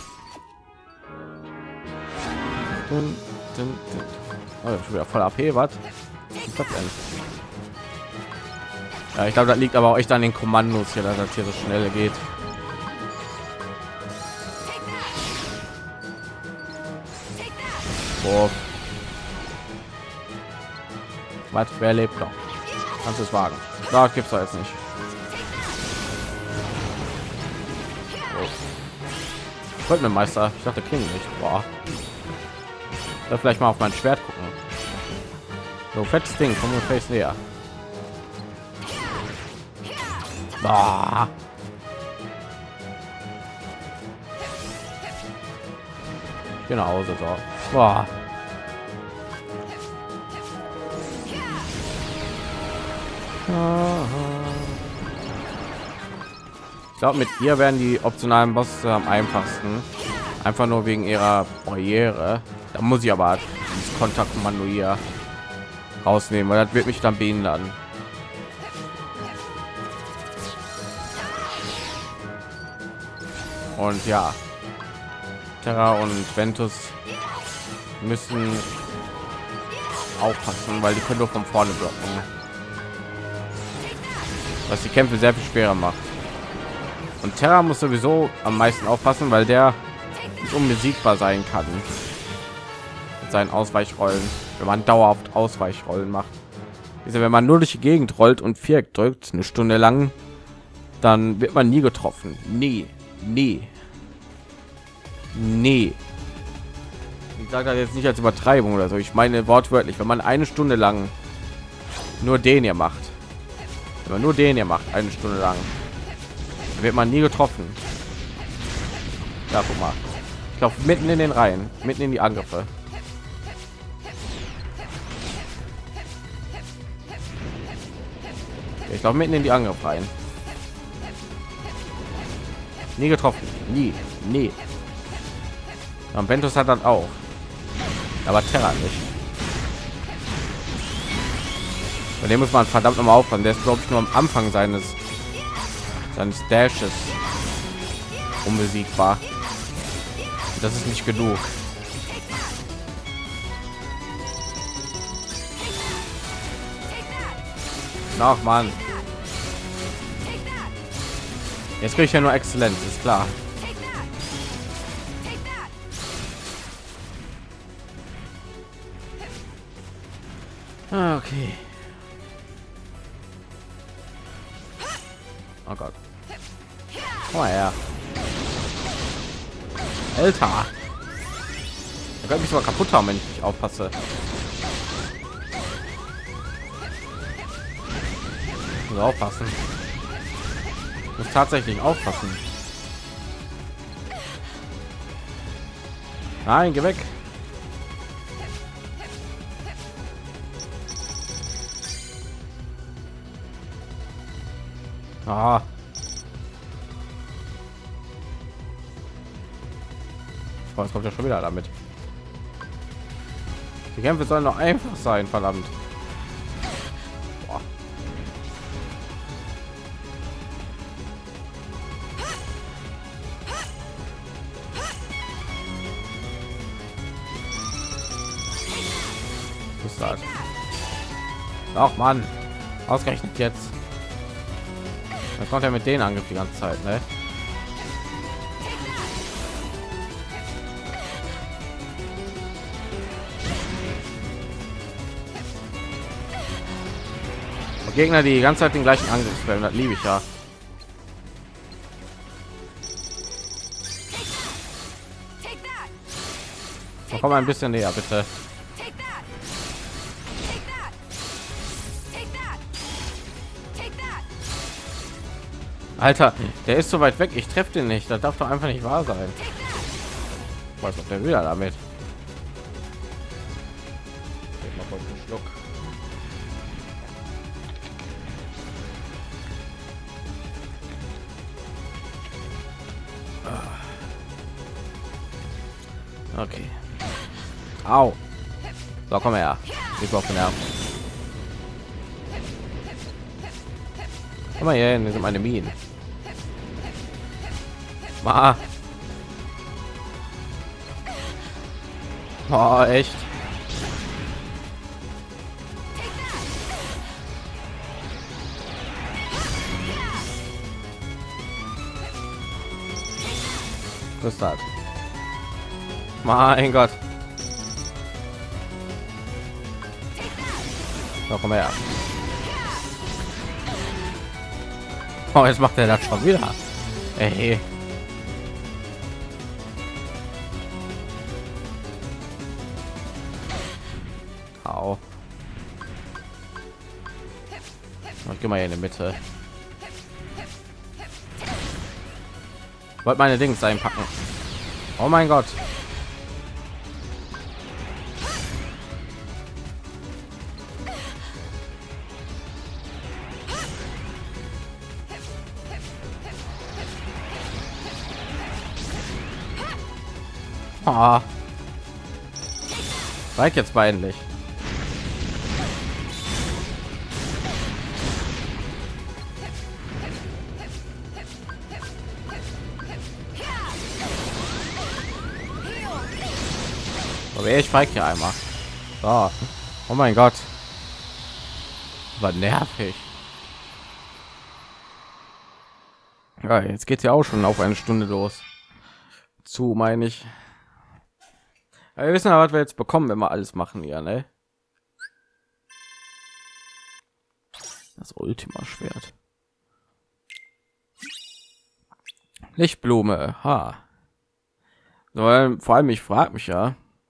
Oh, schon wieder voll AP, was? Was das denn? Ja, ich glaube, das liegt aber auch echt an den Kommandos hier, dass das hier so schnell geht. Oh. Was? Wer lebt noch? Kannst du es wagen? Da gibt's da jetzt nicht. Ich wollte mir Meister. Ich dachte, King nicht. Boah. Da vielleicht mal auf mein Schwert gucken. So fettes Ding, komm mir face näher. Boah. Genau so. Boah. Ich glaube, mit ihr werden die optionalen Bosse am einfachsten. Einfach nur wegen ihrer Barriere. Da muss ich aber das Kontaktkommando hier rausnehmen, weil das wird mich dann behindern. Und ja, Terra und Ventus müssen aufpassen, weil die können nur von vorne blocken, was die Kämpfe sehr viel schwerer macht. Und Terra muss sowieso am meisten aufpassen, weil der nicht unbesiegbar sein kann mit seinen Ausweichrollen, wenn man dauerhaft Ausweichrollen macht. Also wenn man nur durch die Gegend rollt und Viereck drückt eine Stunde lang, dann wird man nie getroffen. Nie. Ich sage das jetzt nicht als Übertreibung oder so. Ich meine wortwörtlich, wenn man eine Stunde lang nur den hier macht, wenn man nur den hier macht, eine Stunde lang, wird man nie getroffen. Ja, guck mal. Ich laufe mitten in den Reihen, mitten in die Angriffe. Ich laufe mitten in die Angriffe rein. Nie getroffen. Nie. Und Ventus hat dann auch. Aber Terra nicht. Bei dem muss man verdammt noch mal aufpassen. Der ist, glaube ich, nur am Anfang seines Dashes unbesiegbar. Das ist nicht genug. Ach man. Jetzt kriege ich ja nur Exzellenz, ist klar. Okay. Oh Gott. Komm mal her. Alter. Er kann mich sogar kaputt haben, wenn ich nicht aufpasse. Ich muss aufpassen. Ich muss tatsächlich aufpassen. Nein, geh weg. Ah. Oh, jetzt kommt ja schon wieder damit. Die Kämpfe sollen noch einfach sein, verdammt. Boah. Was ist das? Ach Mann, ausgerechnet jetzt. Da kommt er mit denen Angriff die ganze Zeit, ne? Gegner, die ganze Zeit den gleichen Angriff werden, das liebe ich ja. Komm ein bisschen näher, bitte. Alter, der ist so weit weg, ich treffe den nicht. Das darf doch einfach nicht wahr sein. Ich weiß, ob der wieder damit. Mal kurz einen Schluck. Okay. Au. So, komm her. Ich brauche den Nerv. Komm mal hier hin, hier sind meine Minen. Oh, echt. Was ist das? Mein Gott. So, komm her. Oh, jetzt macht er das schon wieder. Ey. Au. Ich gehe mal hier in die Mitte. Wollte meine Dings einpacken. Oh mein Gott. Oh. Zeig jetzt mal endlich. Aber ich feig hier einmal. So. Oh mein Gott. War nervig. Ja, jetzt geht's ja auch schon auf eine Stunde los. zu, meine ich. Aber wir wissen ja, was wir jetzt bekommen, wenn wir alles machen hier, ne? Das Ultima-Schwert. Lichtblume, ha. So, vor allem, ich frage mich ja,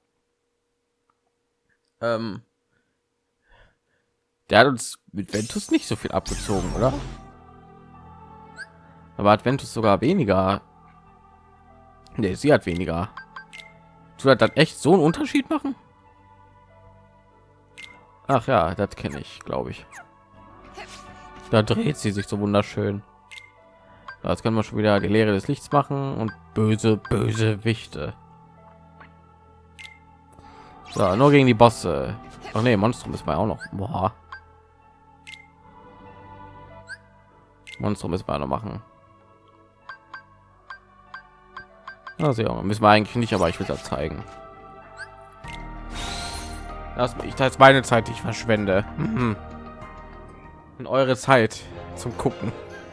der hat uns mit Ventus nicht so viel abgezogen, oder? Aber hat Ventus sogar weniger? Nee, sie hat weniger. Tut das echt so einen Unterschied machen? Ach ja, das kenne ich, glaube ich. Da dreht sie sich so wunderschön. Jetzt können wir schon wieder die Lehre des Lichts machen und böse Wichte. So, nur gegen die Bosse. Ach nee, Monstrum ist mal auch noch. Boah. Monstrum müssen wir noch machen. Also ja, müssen wir eigentlich nicht, aber ich will das zeigen. Das ist meine Zeit, die ich verschwende. In eure Zeit zum Gucken.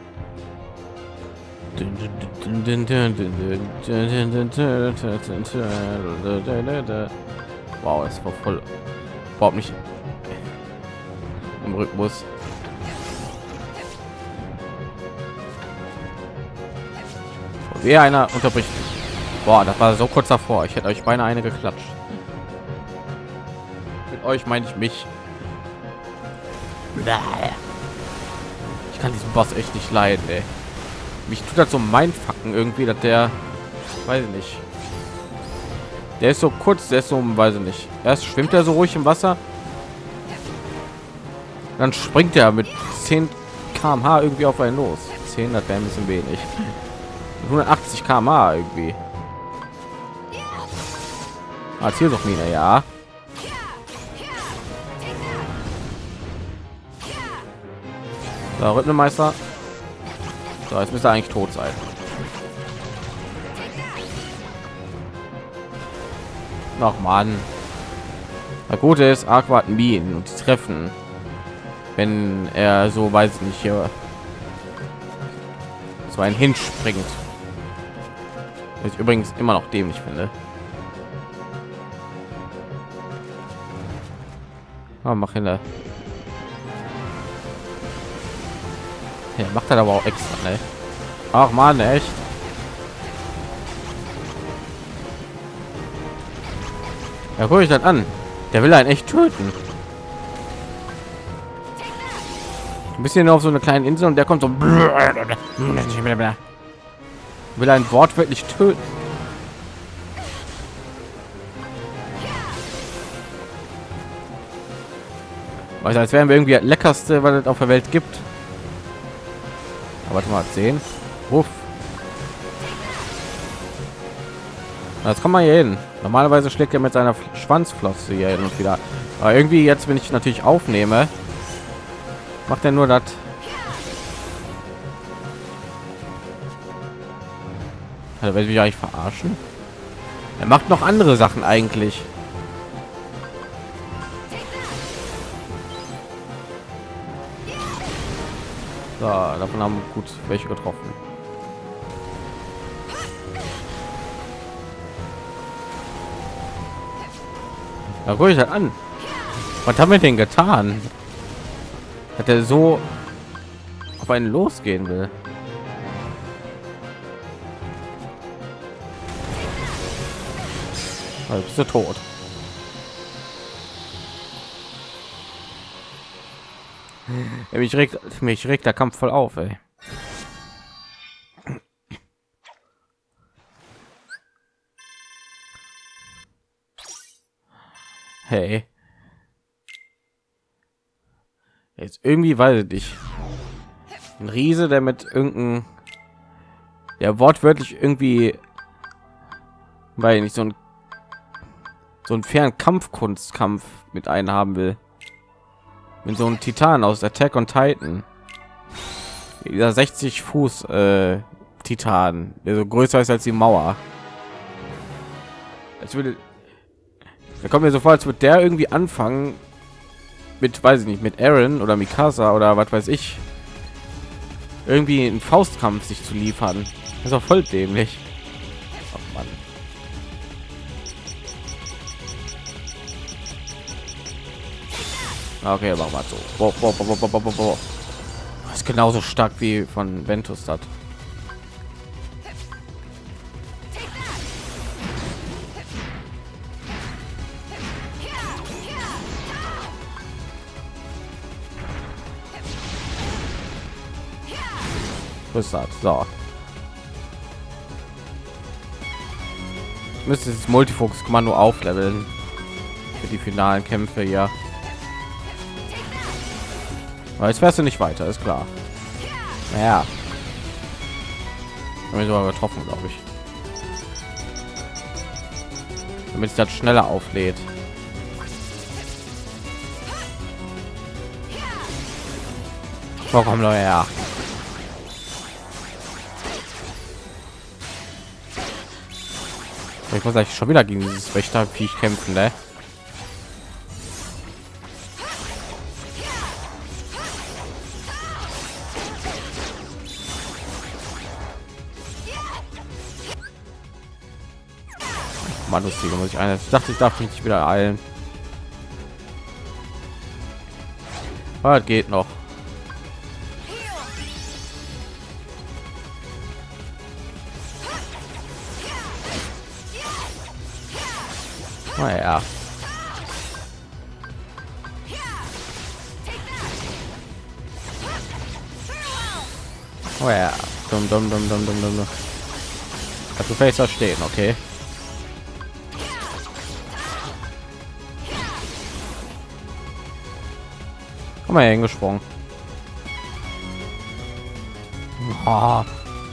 Wow, es war voll überhaupt nicht im Rhythmus. Wer einer unterbricht. Boah, das war so kurz davor. Ich hätte euch beinahe eine geklatscht. Mit euch meine ich mich. Ich kann diesen Boss echt nicht leiden, ey. Mich tut das so mein Facken irgendwie, dass der, weiß ich nicht. Der ist so kurz, der ist so, weiß ich nicht. Erst schwimmt er so ruhig im Wasser, dann springt er mit 10 km/h irgendwie auf einen los. 10, das wäre ein bisschen wenig. 180 km/h irgendwie. Ah, Zielsuchmine, ja. So, Rhythmemeister. So, jetzt müsste er eigentlich tot sein. Noch Mann. Das Gute ist, Aqua hat Minen und die treffen, wenn er so, weiß ich nicht, hier so ein hinspringt. Was ich übrigens immer noch dämlich finde. Oh, mach hin. Ja, macht er aber auch extra, ne? Ach man, echt. Ja, guck ich das an. Der will einen echt töten. Ein bisschen auf so eine kleine Insel und der kommt so. Will ein wortwörtlich töten. Weiß, als wären wir irgendwie das leckerste, was es auf der Welt gibt. Aber warte mal, 10. Uff. Das kann man hier hin. Normalerweise schlägt er mit seiner Schwanzflosse hier hin und wieder. Aber irgendwie jetzt, wenn ich natürlich aufnehme, macht er nur das. Also, will ich eigentlich verarschen? Er macht noch andere Sachen eigentlich. So, davon haben wir gut welche getroffen. Da gucke ich halt an. Was haben wir denn getan? Hat er so auf einen losgehen will? Also bist du tot. Ja, mich regt der Kampf voll auf, ey. Hey. Jetzt irgendwie weiß ich nicht. Ein Riese, der mit irgendeinem, ja, wortwörtlich irgendwie, weil nicht so ein Fernkampfkunstkampf mit einem haben will. Mit so einem Titan aus Attack on Titan. Dieser 60 Fuß Titan, der so größer ist als die Mauer. Als würde, da kommt mir so vor, als würde der irgendwie anfangen mit, weiß ich nicht, mit Aaron oder Mikasa oder was weiß ich, irgendwie einen Faustkampf sich zu liefern. Das ist auch voll dämlich. Ach Mann. Okay, machen wir so. Boah. Ist genauso stark wie von Ventus hat. Was ist das? So. Müsste das Multifokus-Kommando aufleveln für die finalen Kämpfe, ja. Aber jetzt fährst du nicht weiter, ist klar. Ja. Haben wir sogar getroffen, glaube ich. Damit es das schneller auflädt. Oh, komm, Leute, ja. Ich muss eigentlich schon wieder gegen dieses Wächterviech kämpfen, ne? Mann, lustig, muss ich eine. Ich dachte, ich darf mich nicht wieder eilen. Aber es geht noch. Naja. Oh ja. Dumm. Du fällst da stehen, okay. Komm mal hingesprungen. Oh.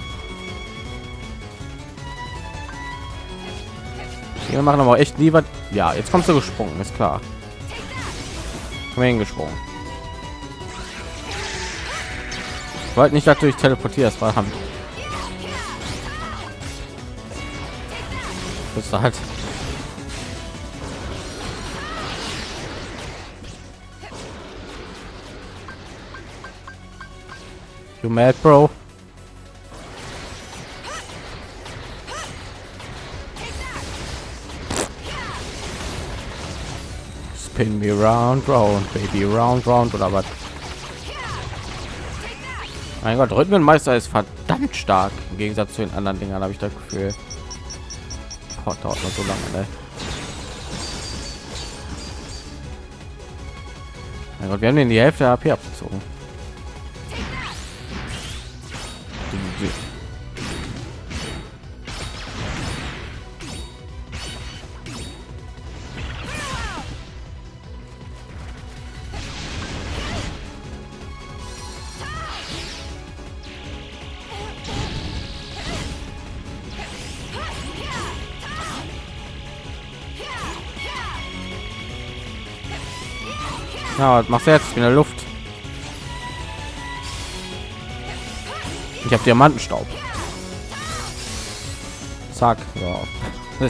Wir machen aber echt lieber. Ja, jetzt kommst du gesprungen, ist klar. Komm hingesprungen. Ich wollte nicht natürlich teleportiert, das war haben. Das halt. You mad, bro? Spin me round, baby, round oder was? Mein Gott, Rhythmenmeister ist verdammt stark im Gegensatz zu den anderen Dingern, habe ich das Gefühl. Oh, dauert noch so lange, ne? Mein Gott, wir haben den die Hälfte der AP abgezogen. Ja, was machst du jetzt in der Luft? Ich habe Diamantenstaub. Zack, ja.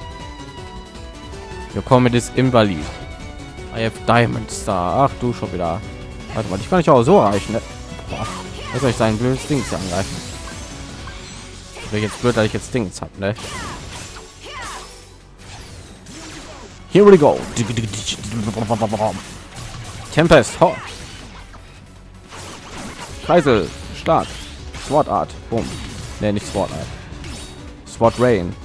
Wir kommen mit ist Invalid. I have Diamond Star. Ach du schon wieder. Warte mal, ich kann nicht auch so erreichen. Ne? Was soll ich sein blödes Ding angreifen? Wäre jetzt blöd, dass ich jetzt Dings habe, ne? Here we go. Tempest, ho. Kreisel, Schlag, Sword Art, boom. Ne, nicht Sword Art. Sword Rain.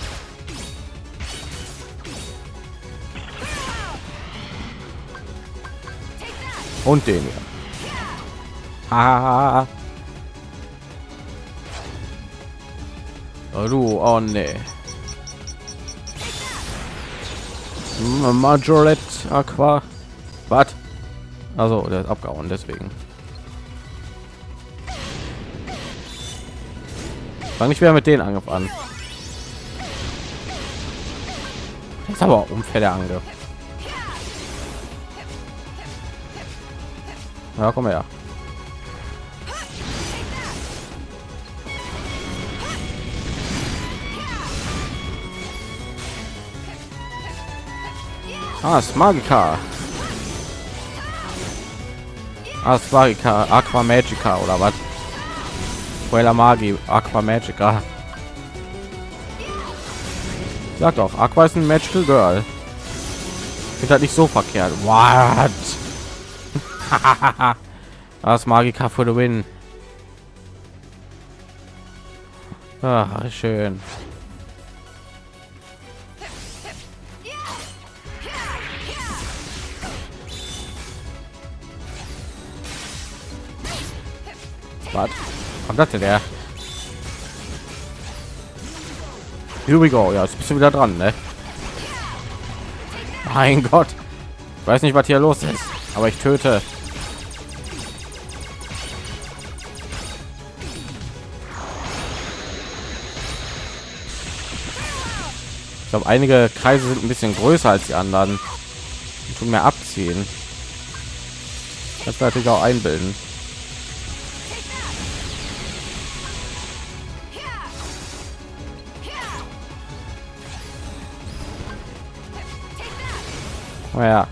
Und den hier. Ah. Oh, du, oh ne. Majorette Aqua. Was? Also, der ist abgehauen, deswegen. Fange ich wieder mit den Angriff an. Ist aber unfair der Angriff. Ja, komm her. Ah, Magika. Asparika, Aqua Magica oder was? Quella Magi, Aqua Magica. Sag doch, Aqua ist ein Magical Girl. Ist halt nicht so verkehrt. What? Das Magica for the win. Ah, schön. Was kommt das denn der? Here we go. Ja, jetzt bist du wieder dran, ne? Mein Gott. Ich weiß nicht, was hier los ist, aber ich töte. Ich glaube, einige Kreise sind ein bisschen größer als die anderen. Die tun mehr abziehen. Das wird natürlich auch einbilden. Oh ja.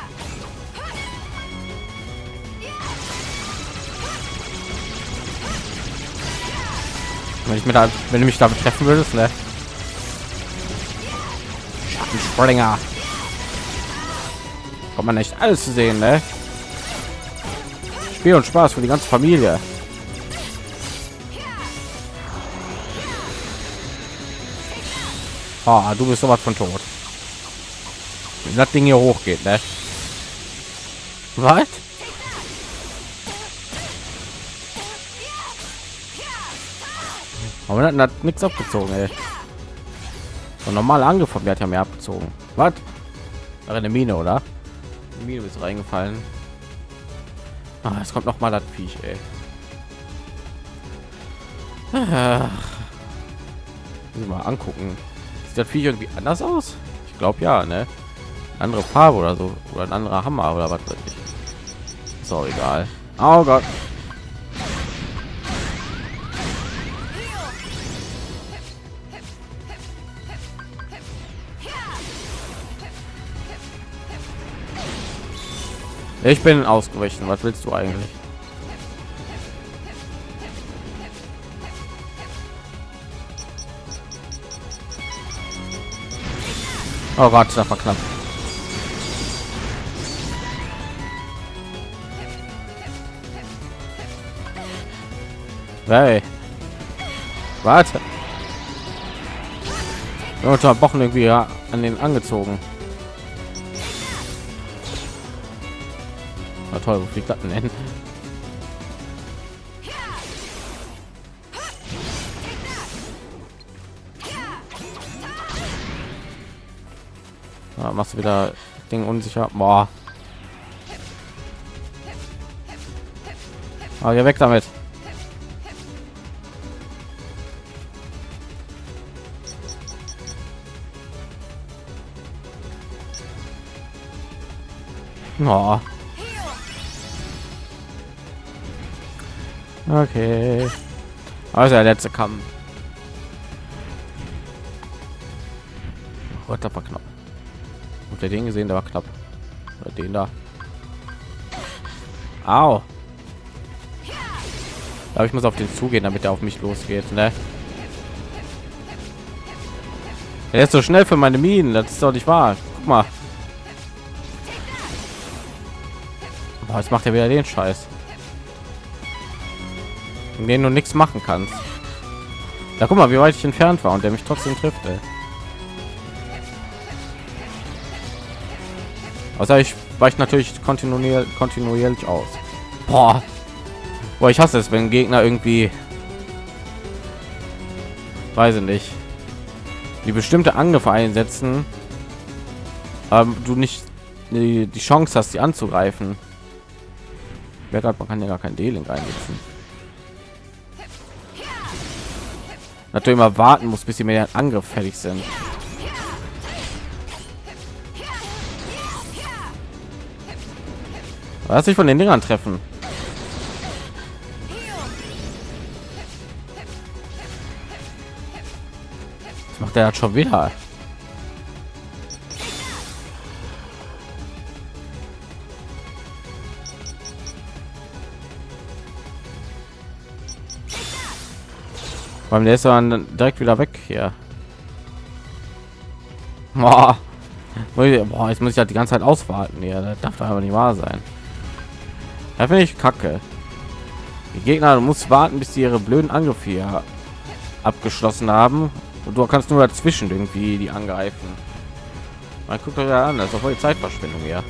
Wenn du mich damit treffen würdest, ne? Springer. Kommt man nicht alles zu sehen, ne? Spiel und Spaß für die ganze Familie. Ah, du bist sowas von tot. Wenn das Ding hier hochgeht, ne? Was? Aber dann hat nichts abgezogen, ey. Und normal angegriffen, der hat ja mehr abgezogen. Was? Eine Mine, oder? Die Mine ist reingefallen. Ah, es kommt noch mal das Viech, ey. Mal angucken. Sieht das Viech irgendwie anders aus? Ich glaube ja, ne? Andere Farbe oder so, oder ein anderer Hammer oder was weiß ich. Ist auch egal. Oh Gott. Ich bin ausgewichen. Was willst du eigentlich? Oh Gott, das war knapp. Hey. Warte. Unterbrochen irgendwie an den angezogen. Na toll, wo fliegt das denn hin? Ja, machst du wieder Ding unsicher. Boah. Ah, geh weg damit. Oh. Okay. Also der letzte Kampf. Oh, das war knapp. Und der den gesehen, der war knapp. Oder den da. Au. Aber ich muss auf den zugehen, damit er auf mich losgeht, ne? Er ist so schnell für meine Minen, das ist doch nicht wahr. Guck mal. Boah, jetzt macht er wieder den Scheiß. In denen du nichts machen kannst. Da guck mal, wie weit ich entfernt war und der mich trotzdem trifft, ey. Außer ich weiche natürlich kontinuierlich aus. Boah. Boah, ich hasse es, wenn Gegner irgendwie, weiß ich nicht, die bestimmte Angriffe einsetzen, aber du nicht die Chance hast, sie anzugreifen. Man kann ja gar kein D-Link einsetzen. Natürlich mal warten muss, bis sie mit dem Angriff fertig sind. Was sich von den Dingern treffen? Das macht er schon wieder. Beim der ist dann direkt wieder weg hier. Boah, jetzt muss ich halt die ganze Zeit auswarten. Ja, das darf doch aber nicht wahr sein. Da finde ich kacke. Die Gegner, du musst warten, bis sie ihre blöden Angriffe hier abgeschlossen haben. Und du kannst nur dazwischen irgendwie die angreifen. Man guckt euch ja an, das ist doch voll die Zeitverschwendung hier.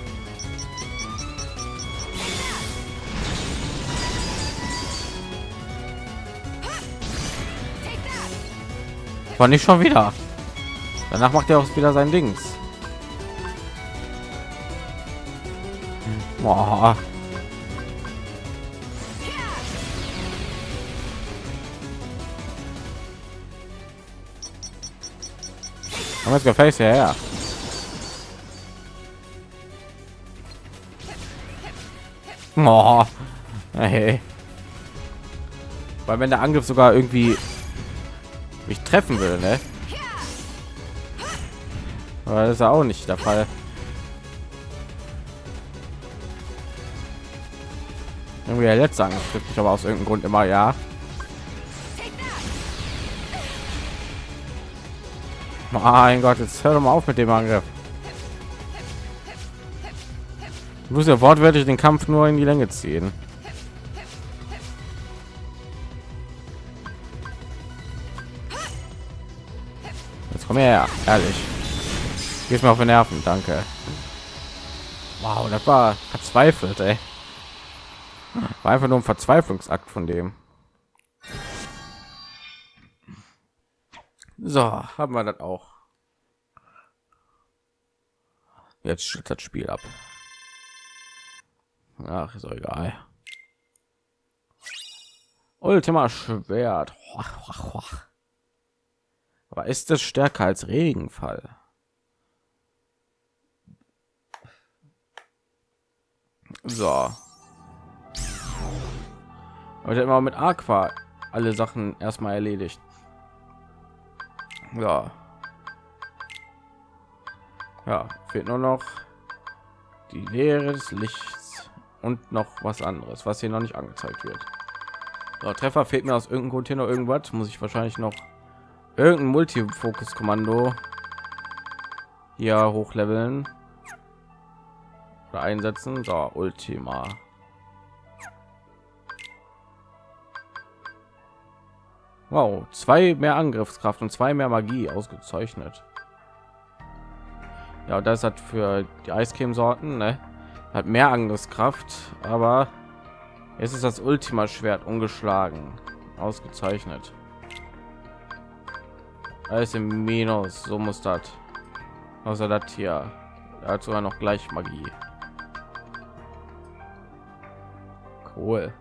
War nicht schon wieder. Danach macht er auch wieder sein Dings. Boah. Aber jetzt gefällt ja her. Oh, hey. Weil wenn der Angriff sogar irgendwie mich treffen will, ne? Aber das ist ja auch nicht der Fall. Irgendwie der letzte Angriff trifft mich aber aus irgendeinem Grund immer, ja. Mein Gott, jetzt hör doch mal auf mit dem Angriff. Du musst ja wortwörtlich den Kampf nur in die Länge ziehen. Jetzt komm her, ehrlich. Gehst mir auf die Nerven, danke. Wow, das war verzweifelt, ey. War einfach nur ein Verzweiflungsakt von dem. So, haben wir das auch. Jetzt schützt das Spiel ab. Ach, ist doch egal. Ultima Schwert. Aber ist es stärker als Regenfall? So. Heute immer mit Aqua alle Sachen erstmal erledigt. Ja. Ja, fehlt nur noch die Leere des Lichts und noch was anderes, was hier noch nicht angezeigt wird. So, Treffer fehlt mir aus irgendeinem Grund hier noch irgendwas. Muss ich wahrscheinlich noch irgendein Multifokus-Kommando hier hochleveln oder einsetzen. So, Ultima. Wow, 2 mehr Angriffskraft und 2 mehr Magie, ausgezeichnet. Ja, das hat für die Eiscreme-Sorten, ne? Hat mehr Angriffskraft, aber jetzt ist das Ultima Schwert ungeschlagen, ausgezeichnet. Alles im Minus, so muss das. Außer das hier, er hat sogar noch gleich Magie. Cool.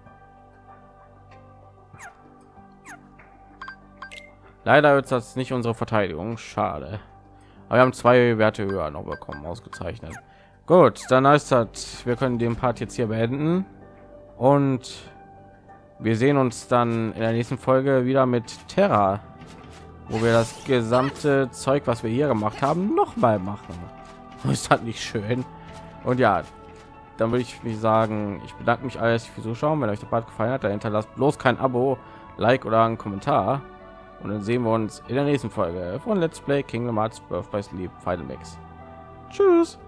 Leider wird das nicht unsere Verteidigung, schade. Aber wir haben 2 Werte höher noch bekommen, ausgezeichnet. Gut, dann heißt das, wir können den Part jetzt hier beenden und wir sehen uns dann in der nächsten Folge wieder mit Terra, wo wir das gesamte Zeug, was wir hier gemacht haben, noch mal machen. Ist das nicht schön? Und ja, dann würde ich mich sagen, ich bedanke mich alles für Zuschauen. Wenn euch der Part gefallen hat, dann hinterlasst bloß kein Abo, Like oder einen Kommentar. Und dann sehen wir uns in der nächsten Folge von Let's Play Kingdom Hearts Birth by Sleep Final Mix. Tschüss.